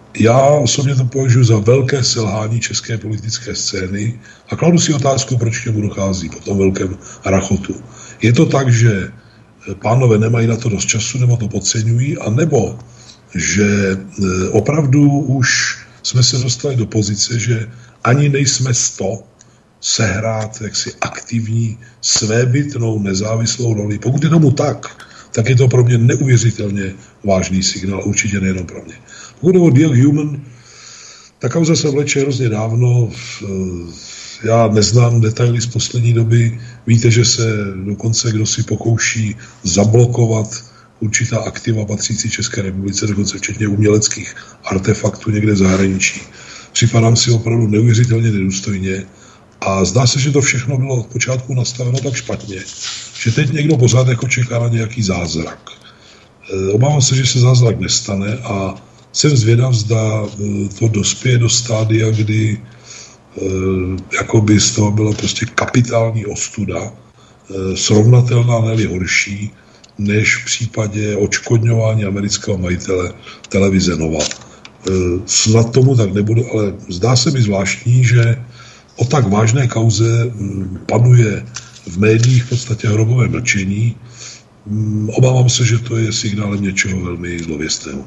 Já osobně to považuji za velké selhání české politické scény a kladu si otázku, proč k němu dochází po tom velkém rachotu. Je to tak, že pánové nemají na to dost času, nebo to podceňují, anebo že opravdu už jsme se dostali do pozice, že ani nejsme 100 sehrát jaksi aktivní, svébytnou, nezávislou roli. Pokud je tomu tak je to pro mě neuvěřitelně vážný signál, určitě nejenom pro mě. Pokud je o Dear Human, ta kauza se vleče hrozně dávno, já neznám detaily z poslední doby, víte, že se dokonce kdo si pokouší zablokovat určitá aktiva patřící České republice, dokonce včetně uměleckých artefaktů někde v zahraničí. Připadám si opravdu neuvěřitelně nedůstojně a zdá se, že to všechno bylo od počátku nastaveno tak špatně, že teď někdo pořád jako čeká na nějaký zázrak. Obávám se, že se zázrak nestane a jsem zvědav, zda to dospěje do stádia, kdy jakoby z toho byla prostě kapitální ostuda, srovnatelná, ne-li horší, než v případě odškodňování amerického majitele televize Nova. Snad tomu tak nebude, ale zdá se mi zvláštní, že o tak vážné kauze panuje v médiích v podstatě hrobové mlčení. Obávám se, že to je signálem něčeho velmi zlověstného.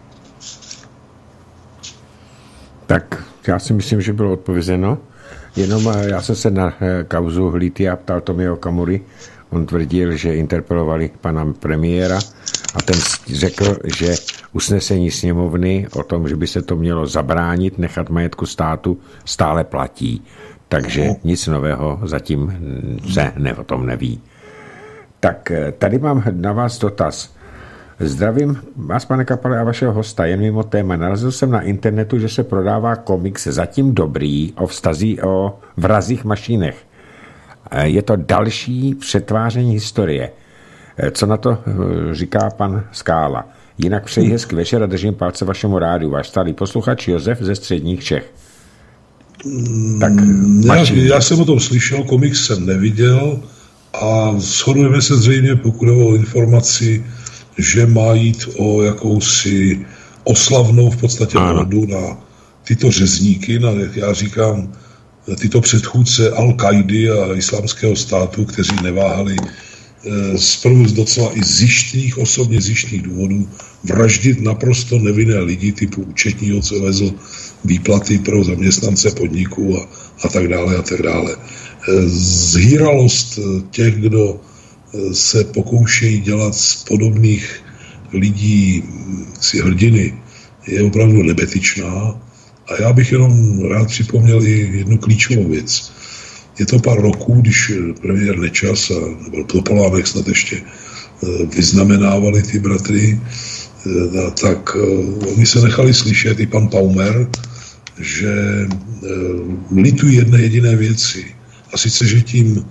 Tak já si myslím, že bylo odpovězeno. Jenom já jsem se na kauzu Lithia ptal Tomia Okamury. On tvrdil, že interpelovali pana premiéra a ten řekl, že usnesení sněmovny o tom, že by se to mělo zabránit, nechat majetku státu, stále platí. Takže nic nového zatím se o tom neví. Tak tady mám na vás dotaz. Zdravím vás, pane Kapale, a vašeho hosta, jen mimo téma. Narazil jsem na internetu, že se prodává komiks zatím dobrý o vrazích mašínech. Je to další přetváření historie. Co na to říká pan Skála? Jinak přeji hezký večer a držím palce vašemu rádiu. Váš stálý posluchač Josef ze Středních Čech. Tak, já jsem o tom slyšel, komiks jsem neviděl a shodujeme se zřejmě, pokud o informaci, že má jít o jakousi oslavnou v podstatě národu na tyto řezníky, na, jak já říkám, tyto předchůdce Al-Kaidy a Islámského státu, kteří neváhali zprvu z docela i zištných, osobně zištných důvodů vraždit naprosto nevinné lidi typu účetního, co vezl výplaty pro zaměstnance podniků a tak dále a tak dále. Zhýralost těch, kdo se pokoušejí dělat z podobných lidí si hrdiny, je opravdu nebetyčná. A já bych jenom rád připomněl i jednu klíčovou věc. Je to pár roků, když premiér Nečas nebo Topolánek snad ještě vyznamenávali ty bratry, tak oni se nechali slyšet, i pan Paumer, že litují jedné jediné věci. A sice, že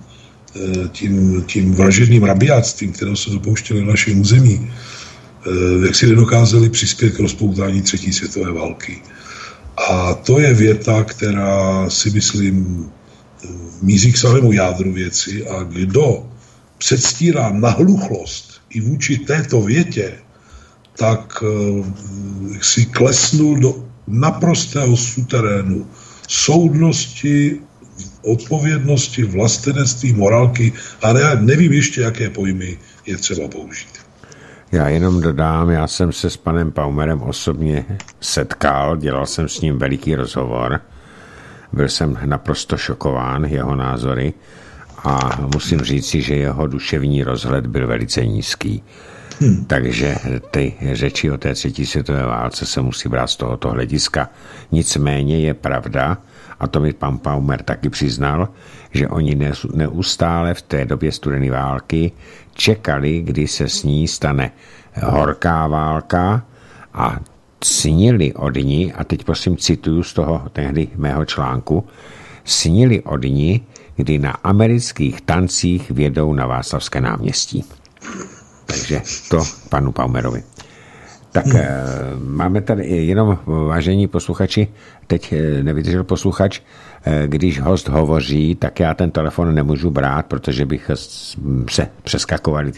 tím vražedným rabiáctvím, kterého se dopouštěli na našem území, jak si nedokázali přispět k rozpoutání třetí světové války. A to je věta, která si myslím míří k samému jádru věci a kdo předstírá nahluchlost i vůči této větě, tak si klesnul do naprostého suterénu soudnosti, odpovědnosti, vlastenectví, morálky a nevím ještě, jaké pojmy je třeba použít. Já jenom dodám, já jsem se s panem Paumerem osobně setkal, dělal jsem s ním veliký rozhovor, byl jsem naprosto šokován jeho názory a musím říci, že jeho duševní rozhled byl velice nízký. Takže ty řeči o té třetí světové válce se musí brát z tohoto hlediska. Nicméně je pravda, a to mi pan Paumer taky přiznal, že oni neustále v té době studené války čekali, kdy se s ní stane horká válka a snili od ní, a teď prosím cituju z toho tehdy mého článku, snili od ní, kdy na amerických tancích vědou na Václavské náměstí. Takže to panu Paumerovi. Tak máme tady jenom, vážení posluchači, teď nevydržel posluchač, když host hovoří, tak já ten telefon nemůžu brát, protože bych se přeskakovali,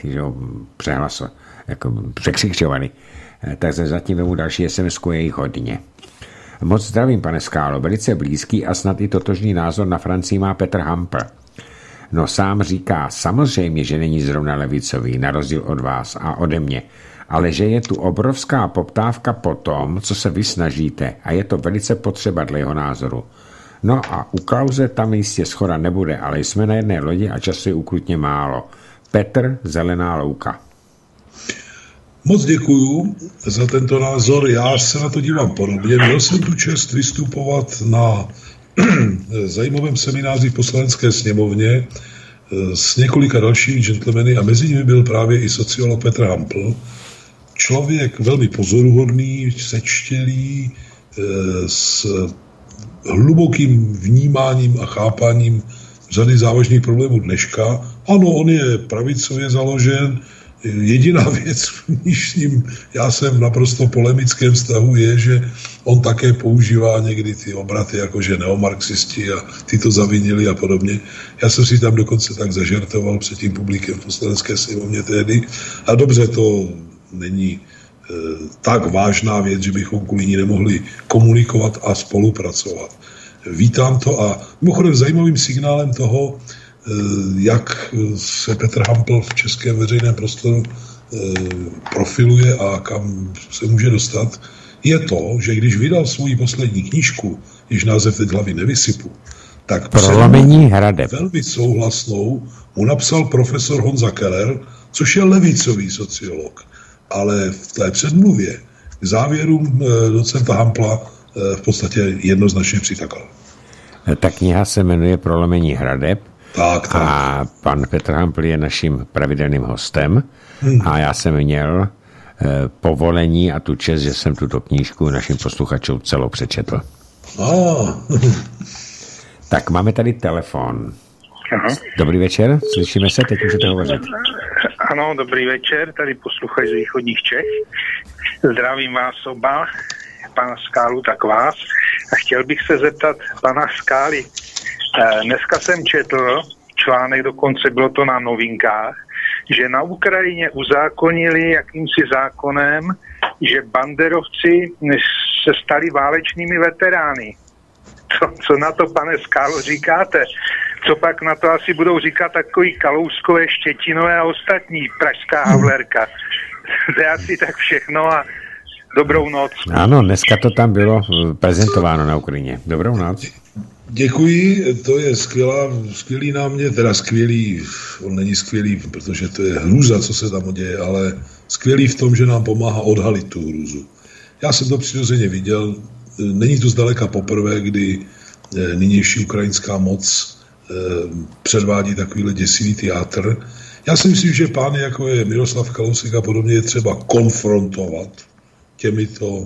jako překřičovali. Takže zatím vemu další SMS-ku, je jich hodně. Moc zdravím, pane Skálo, velice blízký a snad i totožný názor na Francii má Petr Hampl. No sám říká, samozřejmě, že není zrovna levicový, na rozdíl od vás a ode mě, ale že je tu obrovská poptávka po tom, co se vy snažíte a je to velice potřeba dle jeho názoru. No a u Klause tam jistě schoda nebude, ale jsme na jedné lodi a času je ukrutně málo. Petr, Zelená louka. Moc děkuju za tento názor, já se na to dívám podobně. Měl jsem tu čest vystupovat na zajímavém semináři v Poslanecké sněmovně s několika dalšími gentlemany a mezi nimi byl právě i sociolog Petr Hampl. Člověk velmi pozoruhodný, sečtělý, s hlubokým vnímáním a chápáním řady závažných problémů dneška. Ano, on je pravicově založen. Jediná věc, s ním já jsem v naprosto polemickém vztahu, je, že on také používá někdy ty obraty, jakože neomarxisti a ty to zavinili a podobně. Já jsem si tam dokonce tak zažertoval před tím publikem v Poslanecké sněmovně tehdy. A dobře, to není tak vážná věc, že bychom kvůli ní nemohli komunikovat a spolupracovat. Vítám to a mimochodem zajímavým signálem toho, jak se Petr Hampl v českém veřejném prostoru profiluje a kam se může dostat, je to, že když vydal svoji poslední knížku, jež název teď hlavy nevysypu, tak Prolomení hradeb velmi souhlasnou mu napsal profesor Honza Keller, což je levicový sociolog. Ale v té předmluvě k závěrům docenta Hampla v podstatě jednoznačně přitakal. Ta kniha se jmenuje Prolomení hradeb. Tak. A pan Petr Hampl je naším pravidelným hostem a já jsem měl povolení a tu čest, že jsem tuto knížku našim posluchačům celou přečetl. Tak máme tady telefon. Aha. Dobrý večer, slyšíme se, teď můžete hovořit. Ano, dobrý večer, tady posluchač z východních Čech. Zdravím vás oba, pana Skálu, tak vás. A chtěl bych se zeptat pana Skály. Dneska jsem četl článek, dokonce bylo to na Novinkách, že na Ukrajině uzákonili jakýmsi zákonem, že banderovci se stali válečnými veterány. Co na to, pane Skálo, říkáte? Co pak na to asi budou říkat takový Kalouskové, Štětinové a ostatní, pražská Havlerka. To je asi tak všechno a dobrou noc. Ano, dneska to tam bylo prezentováno na Ukrajině. Dobrou noc. Děkuji, to je skvělý námět, teda skvělý, on není skvělý, protože to je hrůza, co se tam děje, ale skvělý v tom, že nám pomáhá odhalit tu hrůzu. Já jsem to přirozeně viděl, není to zdaleka poprvé, kdy nynější ukrajinská moc předvádí takovýhle děsivý teátr. Já si myslím, že pány, jako je Miroslav Kalousek a podobně, je třeba konfrontovat těmito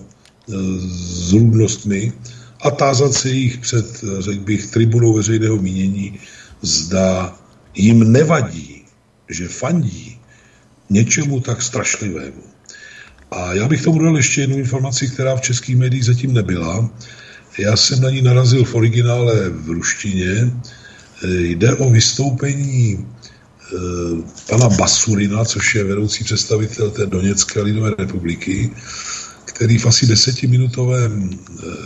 zrůdnostmi a tázat se jich před, řekl bych, tribunou veřejného mínění, zda jim nevadí, že fandí něčemu tak strašlivému. A já bych tomu dal ještě jednu informaci, která v českých médiích zatím nebyla. Já jsem na ní narazil v originále v ruštině. Jde o vystoupení pana Basurina, což je vedoucí představitel té Doněcké lidové republiky, který v asi 10minutovém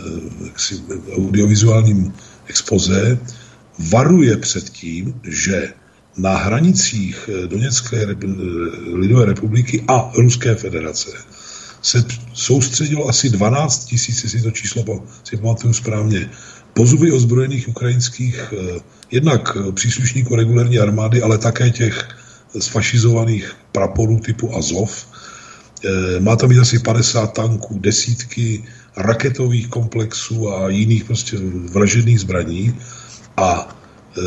audiovizuálním expoze varuje před tím, že na hranicích Doněcké lidové republiky a Ruské federace se soustředilo asi 12 000, jestli to číslo si pamatuju správně, pozůvy ozbrojených ukrajinských jednak příslušníků regulární armády, ale také těch sfašizovaných praporů typu Azov. Má tam být asi 50 tanků, desítky raketových komplexů a jiných prostě vražedných zbraní. A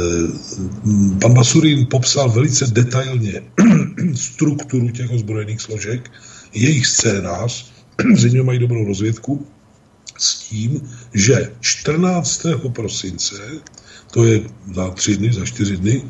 pan Basurin popsal velice detailně strukturu těch ozbrojených složek, jejich scénář, zřejmě mají dobrou rozvědku, s tím, že 14. prosince, to je za 3 dny, za 4 dny,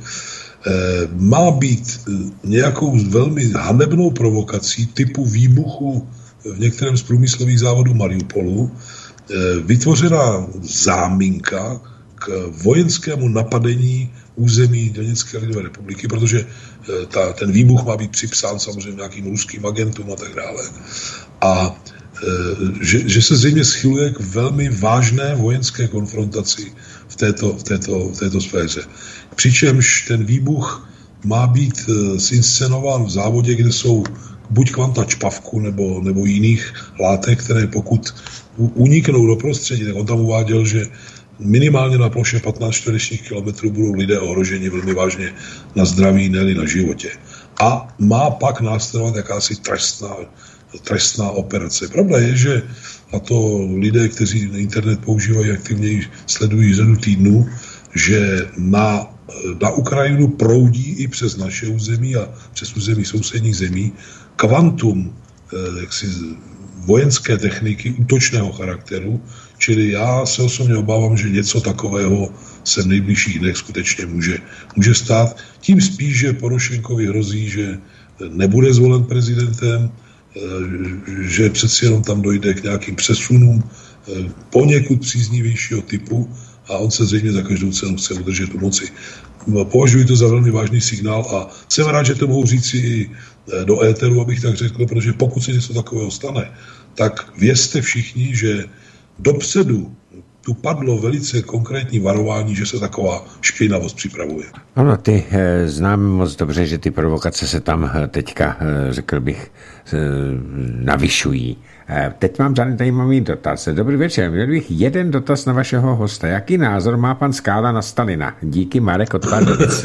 má být nějakou velmi hanebnou provokací typu výbuchu v některém z průmyslových závodů Mariupolu vytvořena záminka k vojenskému napadení území Doněcké lidové republiky, protože ten výbuch má být připsán samozřejmě nějakým ruským agentům a tak dále. A že se zřejmě schyluje k velmi vážné vojenské konfrontaci v této sféře. Přičemž ten výbuch má být zinscenován v závodě, kde jsou buď kvanta čpavku nebo jiných látek, které pokud uniknou do prostředí, tak on tam uváděl, že minimálně na ploše 15 čtverečních kilometrů budou lidé ohroženi velmi vážně na zdraví, ne-li na životě. A má pak následovat jakási trestná operace. Pravda je, že a to lidé, kteří internet používají aktivněji, sledují řadu týdnů, že na Ukrajinu proudí i přes naše území a přes území sousedních zemí kvantum vojenské techniky útočného charakteru, čili já se osobně obávám, že něco takového se v nejbližších dnech skutečně může stát. Tím spíš, že Porošenkovi hrozí, že nebude zvolen prezidentem, že přeci jenom tam dojde k nějakým přesunům poněkud příznivějšího typu a on se zřejmě za každou cenu chce udržet u moci. Považuji to za velmi vážný signál a jsem rád, že to mohu říci i do éteru, abych tak řekl, protože pokud se něco takového stane, tak vězte všichni, že dopředu tu padlo velice konkrétní varování, že se taková špinavost připravuje. Ano, ty znám moc dobře, že ty provokace se tam teďka, řekl bych, navyšují. Teď mám zajímavý dotaz. Dobrý večer, měl bych jeden dotaz na vašeho hosta. Jaký názor má pan Skála na Stalina? Díky, Marek od Pardubic.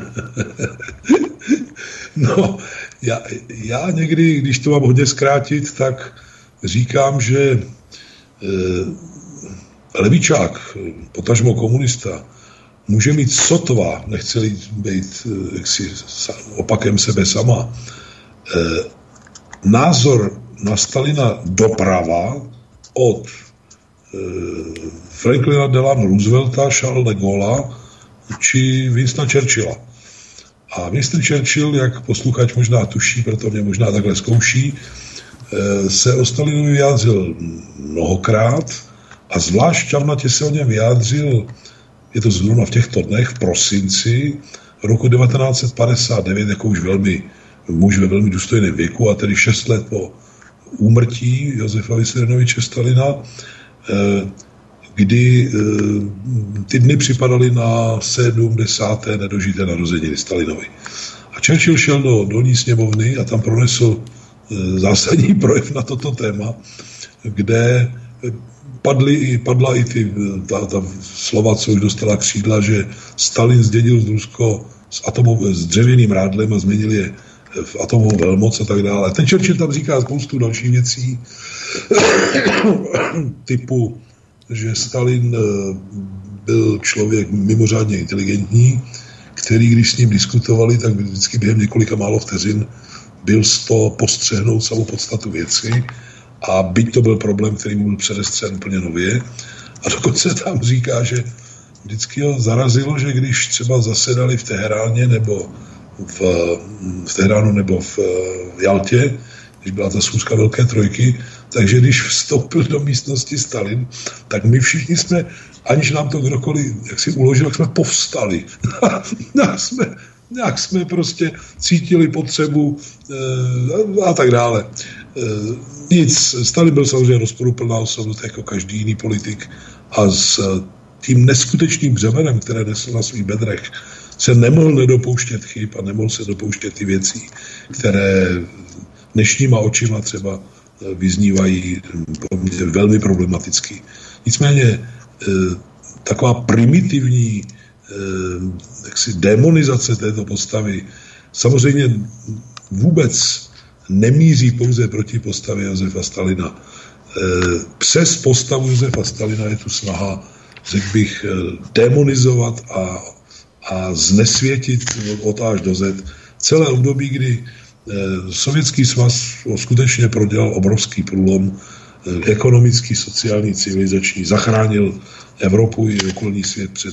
No, já někdy, když to mám hodně zkrátit, tak říkám, že levičák, potažmo komunista, může mít sotva, nechce být jaksi opakem sebe sama, názor na Stalina doprava od Franklina Delano Roosevelta, Charlesa de Gaulla či Winstona Churchilla. A Winston Churchill, jak posluchač možná tuší, proto mě možná takhle zkouší, se o Stalinovi vyjádřil mnohokrát a zvlášť čavnatě se o něm vyjádřil, je to zrovna v těchto dnech, v prosinci roku 1959, jako už muž ve velmi důstojném věku, a tedy 6 let po úmrtí Josefa Vissarionoviče Stalina, kdy ty dny připadaly na 70. nedožité narozeniny Stalinovi. A Churchill šel do dolní sněmovny a tam pronesl zásadní projev na toto téma, kde padla i ta slova, co už dostala křídla, že Stalin zdědil Rusko s dřevěným rádlem a změnil je v atomovou velmoc a tak dále. Ten Churchill tam říká spoustu dalších věcí, typu, že Stalin byl člověk mimořádně inteligentní, který, když s ním diskutovali, tak vždycky během několika málo vteřin byl z toho postřehnout samou podstatu věci a byť to byl problém, který mu byl předestřen úplně nově. A dokonce tam říká, že vždycky ho zarazilo, že když třeba zasedali v Teheráně nebo v Teheránu nebo v Jaltě, když byla ta schůzka Velké trojky, takže když vstoupil do místnosti Stalin, tak my všichni jsme, aniž nám to kdokoliv jak si uložil, tak jsme povstali. nějak jsme prostě cítili potřebu a tak dále. Nic. Stalin byl samozřejmě rozporuplná osobnost jako každý jiný politik a s tím neskutečným břemenem, které nesl na svých bedrech, se nemohl nedopouštět chyb a nemohl se dopouštět ty věcí, které dnešníma očima třeba vyznívají velmi problematicky. Nicméně taková primitivní demonizace této postavy samozřejmě vůbec nemíří pouze proti postavě Josefa Stalina. Přes postavu Josefa Stalina je tu snaha, řekl bych, demonizovat a znesvětit od až do Z celé období, kdy Sovětský svaz skutečně prodělal obrovský průlom ekonomický, sociální, civilizační, zachránil Evropu i okolní svět před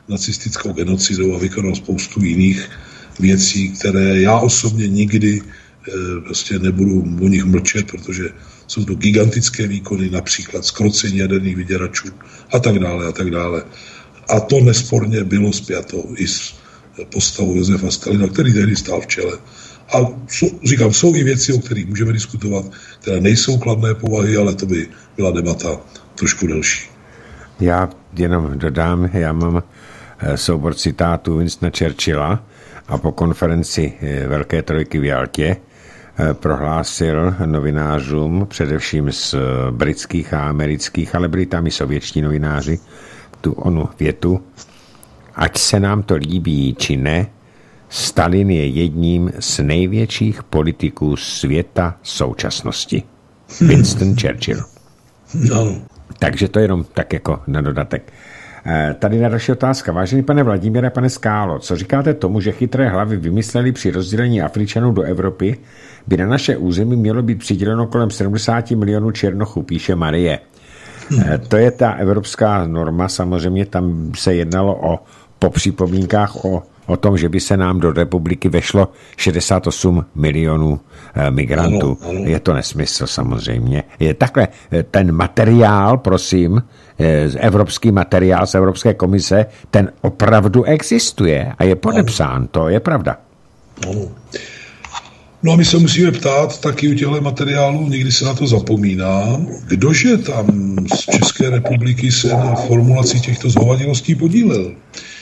nacistickou genocidou a vykonal spoustu jiných věcí, které já osobně nikdy prostě nebudu o nich mlčet, protože jsou to gigantické výkony, například zkrocení jaderných vyděračů a tak dále a tak dále. A to nesporně bylo spjato i s postavou Josefa Stalina, který tehdy stál v čele. A říkám, jsou i věci, o kterých můžeme diskutovat, které nejsou kladné povahy, ale to by byla debata trošku delší. Já jenom dodám, já mám soubor citátů Winstona Churchilla a po konferenci Velké trojky v Jaltě prohlásil novinářům, především z britských a amerických, ale byli tam i sovětští novináři, tu onu větu: ať se nám to líbí či ne, Stalin je jedním z největších politiků světa současnosti. Winston Churchill. No. Takže to jenom tak jako na dodatek. Tady na další otázka. Vážený pane Vladimíre, pane Skálo, co říkáte tomu, že chytré hlavy vymysleli při rozdělení Afričanů do Evropy, by na naše území mělo být přiděleno kolem 70 milionů černochů, píše Marie. To je ta evropská norma, samozřejmě tam se jednalo po připomínkách o tom, že by se nám do republiky vešlo 68 milionů migrantů. Ano. Je to nesmysl samozřejmě. Je takhle, ten materiál, prosím, evropský materiál z Evropské komise, ten opravdu existuje a je podepsán, to je pravda. Ano. No a my se musíme ptát taky u těchto materiálů, někdy se na to zapomíná, kdože tam z České republiky se na formulaci těchto zhovadilostí podílel.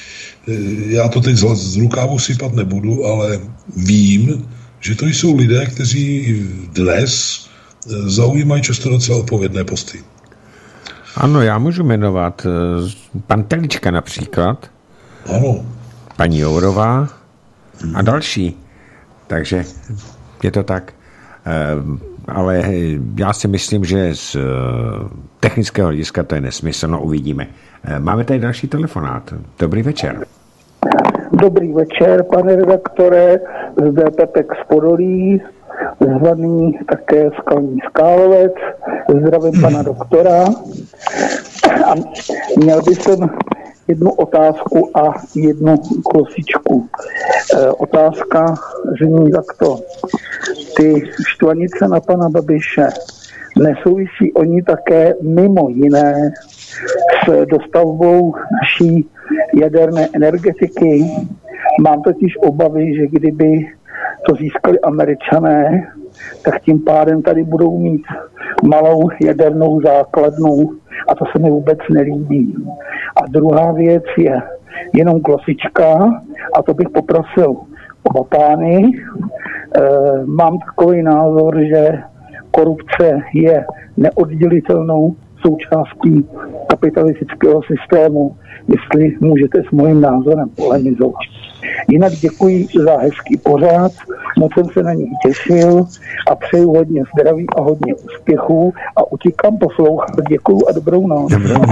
Já to teď z rukávu sypat nebudu, ale vím, že to jsou lidé, kteří dnes zaujímají často docela odpovědné posty. Ano, já můžu jmenovat pan Telička například. Ano. Paní Jourová a další. Takže je to tak. Ale já si myslím, že z technického hlediska to je nesmysl. No, uvidíme. Máme tady další telefonát. Dobrý večer. Dobrý večer, pane redaktore. Zde Pepek z Podolí, zvaný také Skalní Skálovec. Zdravím pana doktora. A měl bych jednu otázku a jednu klasičku. Otázka zní takto. Ty štvanice na pana Babiše, nesouvisí oni také mimo jiné s dostavbou naší jaderné energetiky? Mám totiž obavy, že kdyby to získali Američané, tak tím pádem tady budou mít malou jadernou základnu a to se mi vůbec nelíbí. A druhá věc je jenom klasička a to bych poprosil oba pány. Mám takový názor, že korupce je neoddělitelnou součástí kapitalistického systému, jestli můžete s mojím názorem polemizovat. Jinak děkuji za hezký pořád, moc jsem se na něj těšil a přeju hodně zdraví a hodně úspěchů a utíkám poslouchat. Děkuju a dobrou noc.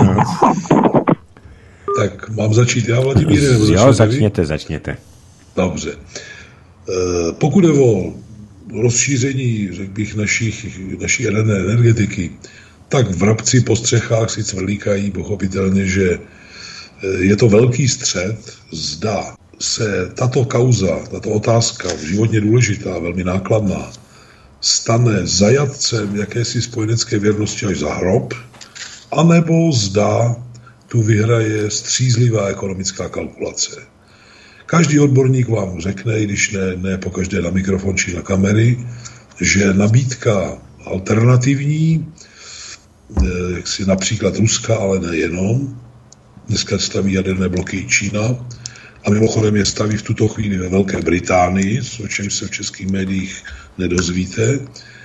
Tak mám začít já, Vladimíre? Jo, začněte. Dobře. Pokud je o rozšíření, řekl bych, naší jaderné energetiky, tak v Vrabci po střechách si cvrlíkají pochopitelně, že je to velký střet, zda se tato kauza, tato otázka životně důležitá, velmi nákladná, stane zajatcem jakési spojenecké věrnosti až za hrob, anebo zda tu vyhraje střízlivá ekonomická kalkulace. Každý odborník vám řekne, i když ne pokaždé na mikrofon či na kamery, že nabídka alternativní, jak si například Ruska, ale nejenom, dneska staví jaderné bloky Čína a mimochodem je staví v tuto chvíli ve Velké Británii, o čem se v českých médiích nedozvíte,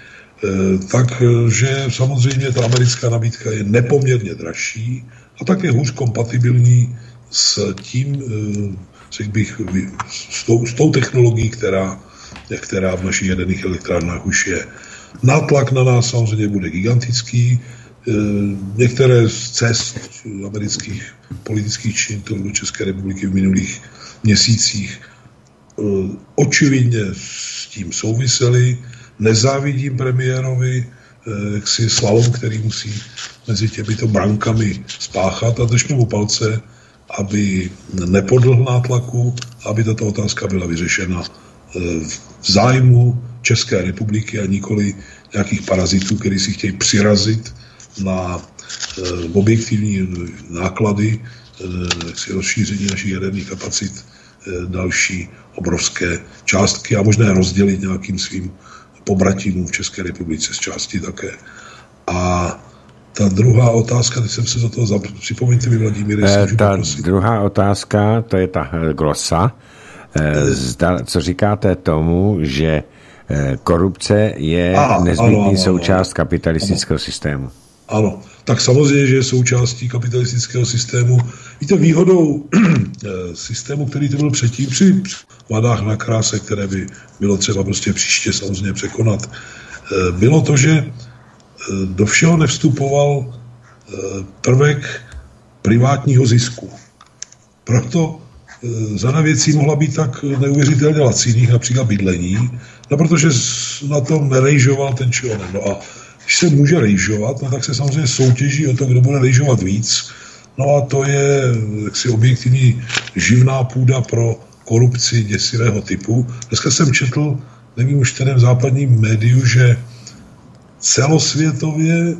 takže samozřejmě ta americká nabídka je nepoměrně dražší a také hůř kompatibilní s tím, řekl bych, s tou technologií, která v našich jaderných elektrárnách už je. Nátlak na nás samozřejmě bude gigantický. Některé z cest amerických politických činitelů do České republiky v minulých měsících očividně s tím souvisely. Nezávidím premiérovi jaksi slalom, který musí mezi těmito brankami spáchat a držme mu palce, aby nepodlehl nátlaku, aby tato otázka byla vyřešena v zájmu České republiky a nikoli nějakých parazitů, kteří si chtějí přirazit na objektivní náklady rozšíření našich jaderných kapacit další obrovské částky a možná rozdělit nějakým svým pobratimům v České republice z části také. A ta druhá otázka, teď jsem se do toho připomeňte mi, Vladimíre, ta druhá otázka, to je ta glosa. Co říkáte tomu, že korupce je nezbytný součást kapitalistického systému? Ano, tak samozřejmě, že je součástí kapitalistického systému. Víte, výhodou systému, který to byl předtím, při vládách na kráse, které by bylo třeba prostě příště samozřejmě překonat, bylo to, že do všeho nevstupoval prvek privátního zisku. Proto řada věcí mohla být tak neuvěřitelně laciných, například bydlení, no protože na tom rejžoval ten či onen. No a když se může rejžovat, no tak se samozřejmě soutěží o to, kdo bude rejžovat víc. No a to je jaksi objektivní živná půda pro korupci děsivého typu. Dneska jsem četl, nevím už v kterém západním médiu, že celosvětově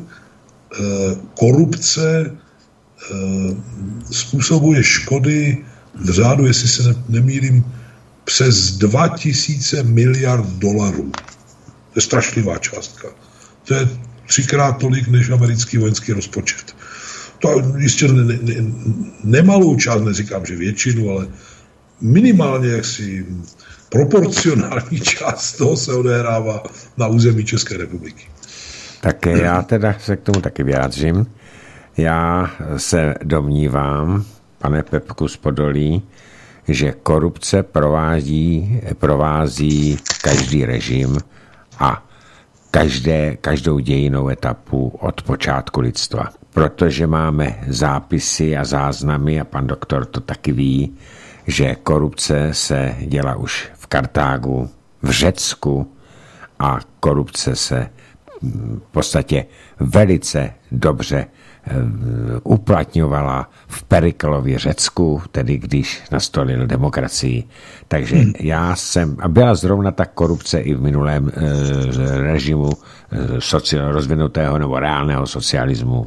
korupce způsobuje škody v řádu, jestli se nemýlím, přes 2000 miliard $. To je strašlivá částka. To je 3krát tolik než americký vojenský rozpočet. To jistě nemalou část, neříkám, že většinu, ale minimálně jaksi proporcionální část toho se odehrává na území České republiky. Tak já teda se k tomu taky vyjádřím. Já se domnívám, pane Pepku z Podolí, že korupce provází každý režim a každou dějinou etapu od počátku lidstva. Protože máme zápisy a záznamy, a pan doktor to taky ví, že korupce se dělá už v Kartágu, v Řecku a korupce se v podstatě velice dobře uplatňovala v Periklově Řecku, tedy když nastolil demokracii. Takže a byla zrovna tak korupce i v minulém režimu rozvinutého nebo reálného socialismu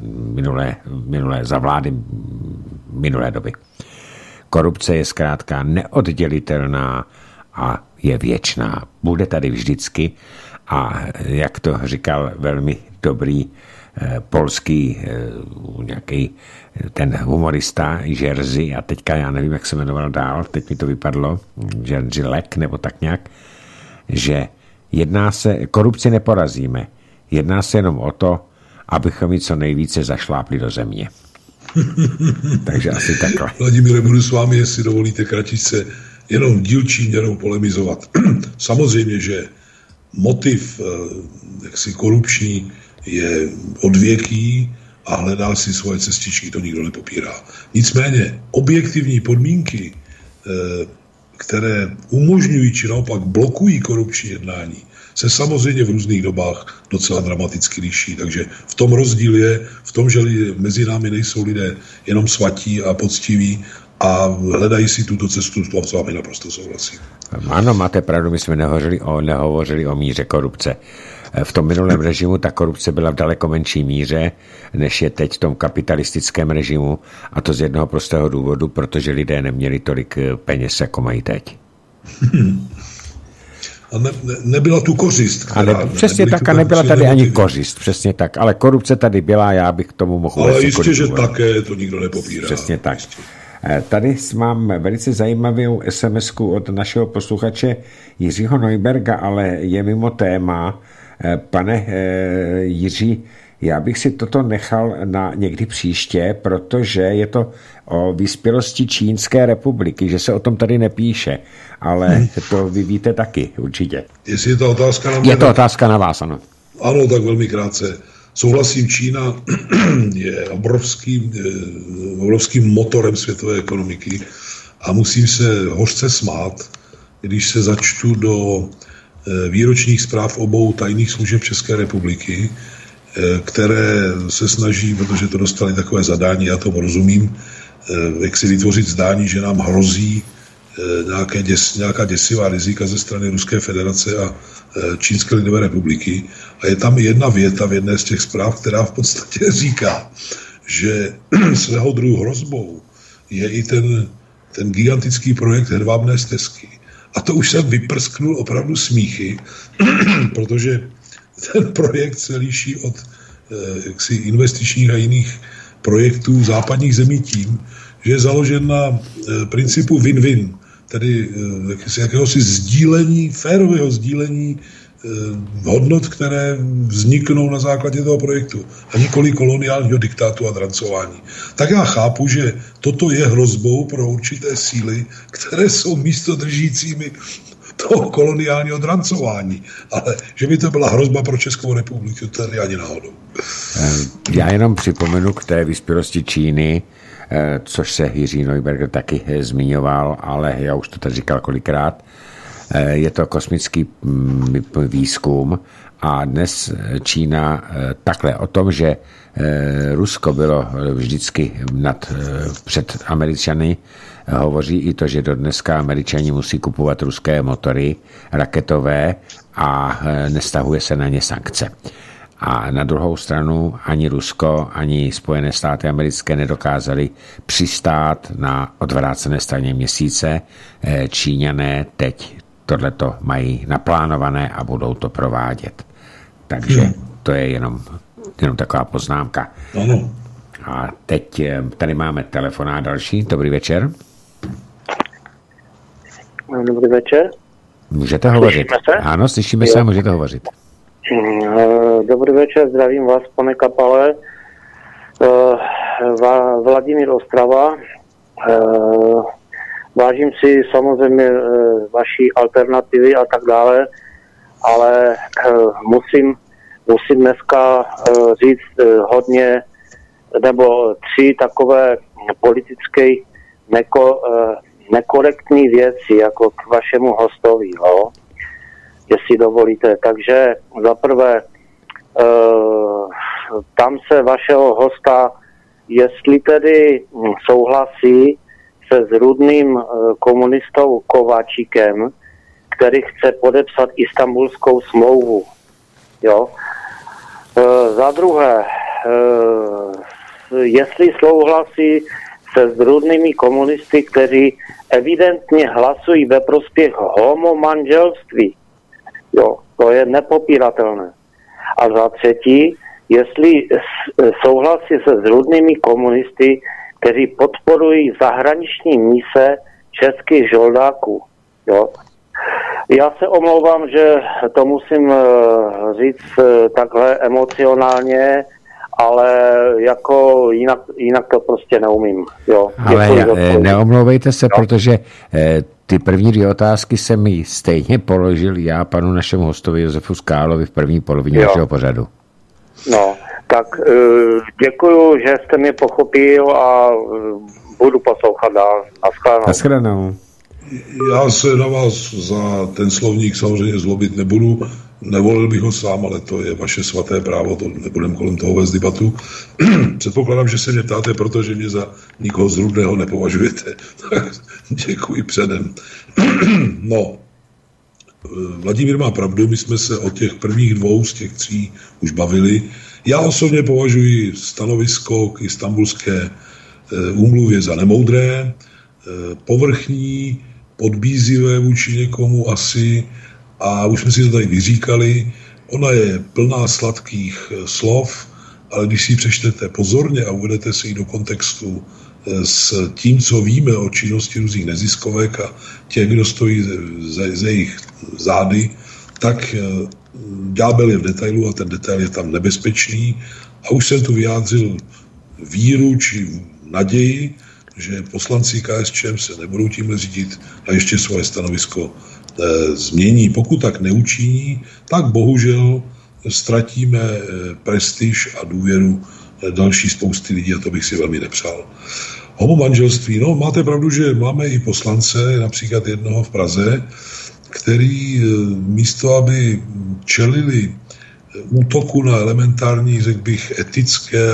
za vlády minulé doby. Korupce je zkrátka neoddělitelná a je věčná. Bude tady vždycky a jak to říkal velmi dobrý polský nějaký ten humorista Jerzy, a teďka já nevím, jak se jmenoval dál, teď mi to vypadlo, Jerzy Lek nebo tak nějak, že korupci neporazíme, jedná se jenom o to, abychom ji co nejvíce zašlápli do země. Takže asi takhle. Vladimíre, budu s vámi, jestli dovolíte kratičce, jenom dílčí měrou polemizovat. Samozřejmě, že motiv jaksi korupční je odvěký a hledá si svoje cestičky, to nikdo nepopírá. Nicméně objektivní podmínky, které umožňují či naopak blokují korupční jednání, se samozřejmě v různých dobách docela dramaticky liší. Takže v tom rozdíl je v tom, že mezi námi nejsou lidé jenom svatí a poctiví a hledají si tuto cestu, to s vámi naprosto souhlasím. Ano, máte pravdu, my jsme nehovořili o míře korupce. V tom minulém režimu ta korupce byla v daleko menší míře, než je teď v tom kapitalistickém režimu, a to z jednoho prostého důvodu, protože lidé neměli tolik peněz, jako mají teď. A nebyla tu kořist. Přesně tak, a nebyla tady ani kořist, přesně tak. Ale korupce tady byla, já bych k tomu mohl... Ale jistě, že také, to nikdo nepopírá. Přesně tak. Tady mám velice zajímavou SMS-ku od našeho posluchače Jiřího Neuberga, ale je mimo téma. Pane Jiří, já bych si toto nechal na někdy příště, protože je to o vyspělosti Čínské republiky, že se o tom tady nepíše, ale to vy víte taky určitě. Jestli je to otázka na mě? Je to otázka na vás, ano. Ano, tak velmi krátce. Souhlasím, Čína je obrovským motorem světové ekonomiky a musím se hořce smát, když se začtu do výročních zpráv obou tajných služeb České republiky, které se snaží, protože to dostali takové zadání, já tomu rozumím, jak si vytvořit zdání, že nám hrozí nějaká děsivá rizika ze strany Ruské federace a Čínské lidové republiky. A je tam jedna věta v jedné z těch zpráv, která v podstatě říká, že svého druhu hrozbou je i ten gigantický projekt Hedvábné stezky. A to už jsem vyprsknul opravdu smíchy, protože ten projekt se liší od investičních a jiných projektů západních zemí tím, že je založen na principu win-win, tedy jakéhosi sdílení, férového sdílení hodnot, které vzniknou na základě toho projektu a nikoli koloniálního diktátu a drancování. Tak já chápu, že toto je hrozbou pro určité síly, které jsou místodržícími toho koloniálního drancování. Ale že by to byla hrozba pro Českou republiku, to je ani náhodou. Já jenom připomenu k té vyspělosti Číny, což se Jiří Neuberger taky zmiňoval, ale já už to tady říkal kolikrát. Je to kosmický výzkum a dnes Čína takhle o tom, že Rusko bylo vždycky před Američany, hovoří i to, že do dneska Američani musí kupovat ruské motory raketové a nestahuje se na ně sankce. A na druhou stranu ani Rusko, ani Spojené státy americké nedokázali přistát na odvrácené straně měsíce. Číňané teď tohleto mají naplánované a budou to provádět. Takže to je jenom taková poznámka. Ano. A teď tady máme telefonát další. Dobrý večer. Dobrý večer. Můžete hovořit. Slyšíme se? Ano, slyšíme se a můžete hovořit. Dobrý večer, zdravím vás, pane Kapale. Vladimír Ostrava. Vážím si samozřejmě vaší alternativy a tak dále, ale musím dneska říct hodně, nebo 3 takové politické nekorektní věci jako k vašemu hostovi, jo? Jestli dovolíte. Takže za prvé, tam se vašeho hosta, jestli tedy souhlasí se zrůdným komunistou Kováčikem, který chce podepsat Istanbulskou smlouvu. Jo? Za druhé, jestli souhlasí se zrůdnými komunisty, kteří evidentně hlasují ve prospěch homomanželství. Jo, to je nepopíratelné. A za třetí, jestli souhlasí se zrůdnými komunisty, kteří podporují zahraniční mise českých žoldáků. Jo. Já se omlouvám, že to musím říct takhle emocionálně, ale jako jinak to prostě neumím. Jo. Ale neomlouvejte se, protože ty první 2 otázky jsem mi stejně položil já panu našemu hostovi Josefu Skálovi v první polovině našeho pořadu. No, tak děkuju, že jste mě pochopil a budu poslouchat dál. Naschledanou. Já se na vás za ten slovník samozřejmě zlobit nebudu. Nevolil bych ho sám, ale to je vaše svaté právo, to nebudeme kolem toho vést debatu. Předpokládám, že se mě ptáte, protože mě za nikoho zrůdného nepovažujete. Děkuji předem. No, Vladimír má pravdu, my jsme se o těch prvních 2 z těch 3 už bavili. Já osobně považuji stanovisko k Istanbulské úmluvě za nemoudré, povrchní, podbízivé vůči někomu asi, a už jsme si to tady vyříkali, ona je plná sladkých slov, ale když si ji přečtete pozorně a uvedete si ji do kontextu s tím, co víme o činnosti různých neziskovek a těch, kdo stojí ze jejich zády, tak ďábel je v detailu a ten detail je tam nebezpečný. A už jsem tu vyjádřil víru či naději, že poslanci KSČM se nebudou tímhle řídit a ještě svoje stanovisko změní. Pokud tak neučiní, tak bohužel ztratíme prestiž a důvěru další spousty lidí a to bych si velmi nepřál. Homomanželství, no máte pravdu, že máme i poslance, například jednoho v Praze, který místo, aby čelili útoku na elementární, řekl bych, etické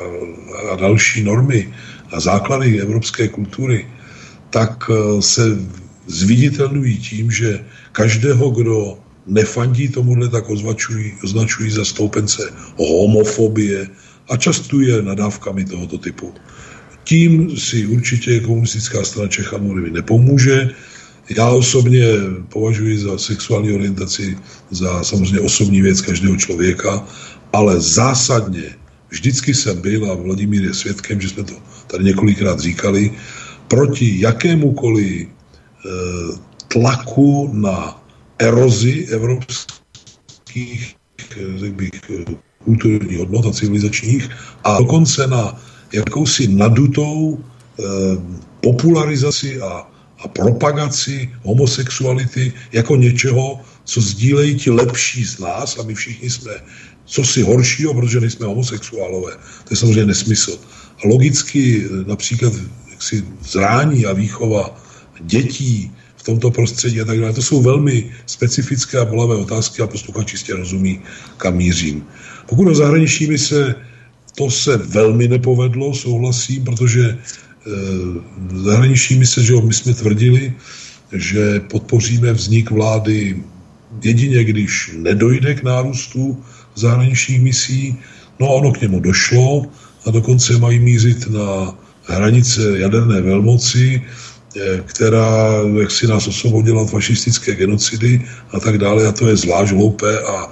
a další normy a základy evropské kultury, tak se zviditelňují tím, že každého, kdo nefandí tomuhle, tak označují za stoupence homofobie a častuje nadávkami tohoto typu. Tím si určitě Komunistická strana Čech a Moravy nepomůže. Já osobně považuji za sexuální orientaci za samozřejmě osobní věc každého člověka, ale zásadně vždycky jsem byl, a Vladimír je svědkem, že jsme to tady několikrát říkali, proti jakémukoliv tlaku na erozi evropských, řekl bych, kulturních hodnot a civilizačních a dokonce na jakousi nadutou popularizaci a propagaci homosexuality jako něčeho, co sdílejí ti lepší z nás a my všichni jsme cosi horšího, protože nejsme homosexuálové. To je samozřejmě nesmysl. A logicky například jaksi zrání a výchova dětí v tomto prostředí a tak dále, to jsou velmi specifické a bolavé otázky a posluchač čistě rozumí, kam mířím. Pokud o zahraniční mise, to se velmi nepovedlo, souhlasím, protože zahraniční mise, že my jsme tvrdili, že podpoříme vznik vlády jedině, když nedojde k nárůstu zahraničních misí. No ono k němu došlo a dokonce mají mířit na hranice jaderné velmoci, která jaksi nás osvobodila od fašistické genocidy a tak dále, a to je zvlášť hloupé a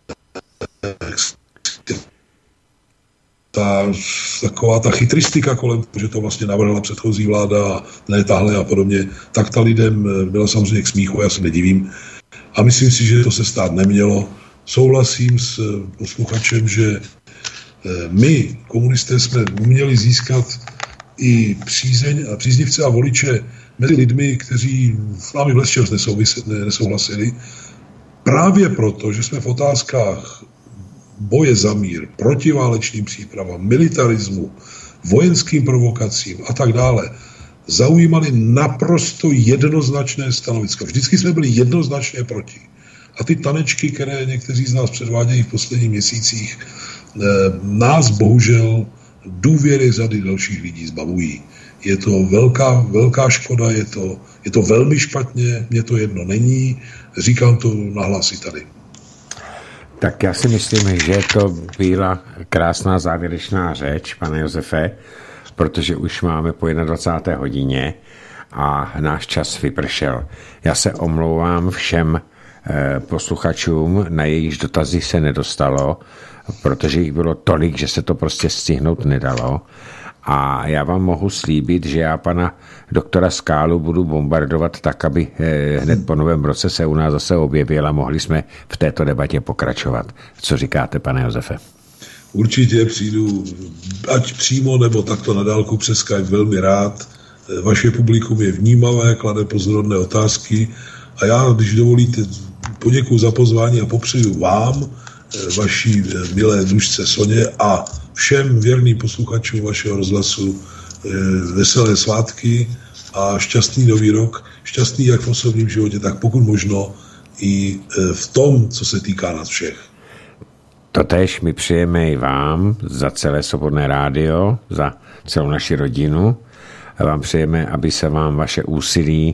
taková ta chytristika kolem, že to vlastně navrhla předchozí vláda a ne tahle a podobně, tak ta lidem byla samozřejmě k smíchu, já se nedivím. A myslím si, že to se stát nemělo. Souhlasím s posluchačem, že my, komunisté, jsme uměli získat i přízeň a příznivce a voliče mezi lidmi, kteří s námi v lecčems nesouhlasili, právě proto, že jsme v otázkách boje za mír, protiválečným přípravám, militarismu, vojenským provokacím a tak dále, zaujímali naprosto jednoznačné stanoviska. Vždycky jsme byli jednoznačně proti. A ty tanečky, které někteří z nás předvádějí v posledních měsících, nás bohužel důvěry řady dalších lidí zbavují. Je to velká škoda, je to velmi špatně, mně to jedno není, říkám to nahlas i tady. Tak já si myslím, že to byla krásná závěrečná řeč, pane Josefe, protože už máme po 21. hodině a náš čas vypršel. Já se omlouvám všem posluchačům, na jejichž dotazy se nedostalo, protože jich bylo tolik, že se to prostě stihnout nedalo. A já vám mohu slíbit, že já pana doktora Skálu budu bombardovat tak, aby hned po novém roce se u nás zase objevil a mohli jsme v této debatě pokračovat. Co říkáte, pane Josefe? Určitě přijdu, ať přímo nebo takto na dálku přes Skype, velmi rád. Vaše publikum je vnímavé, klade pozorodné otázky a já, když dovolíte, poděkuji za pozvání a popřeju vám, vaší milé družce Soně a všem věrným posluchačům vašeho rozhlasu veselé svátky a šťastný nový rok. Šťastný jak v osobním životě, tak pokud možno i v tom, co se týká nás všech. Totéž my přejeme i vám za celé Svobodné rádio, za celou naši rodinu. Vám přejeme, aby se vám vaše úsilí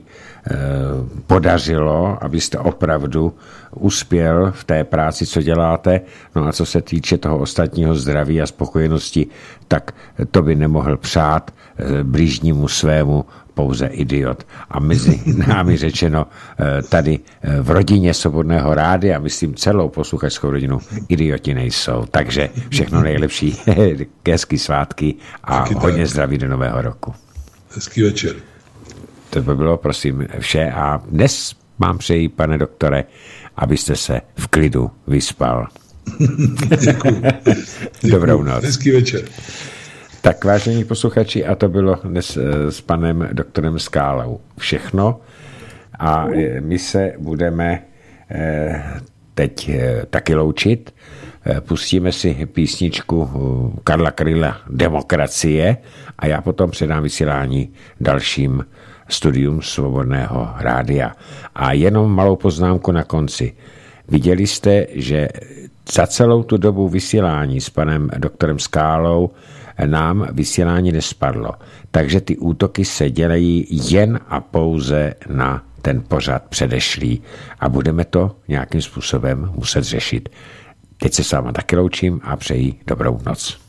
podařilo, abyste opravdu uspěl v té práci, co děláte. No a co se týče toho ostatního zdraví a spokojenosti, tak to by nemohl přát blížnímu svému pouze idiot. A mezi námi řečeno tady v rodině Svobodného rádia, myslím celou posluchačskou rodinu, idioti nejsou. Takže všechno nejlepší, hezký svátky a hodně zdraví do nového roku. Hezký večer. To by bylo, prosím, vše. A dnes vám přeji, pane doktore, abyste se v klidu vyspal. Děkuju. Dobrou noc. Hezký večer. Tak, vážení posluchači, a to bylo dnes s panem doktorem Skálou všechno. A my se budeme teď taky loučit. Pustíme si písničku Karla Kryla Demokracie a já potom předám vysílání dalším studium Svobodného rádia. A jenom malou poznámku na konci. Viděli jste, že za celou tu dobu vysílání s panem doktorem Skálou nám vysílání nespadlo. Takže ty útoky se dělají jen a pouze na ten pořad předešlý a budeme to nějakým způsobem muset řešit. Teď se s váma taky loučím a přeji dobrou noc.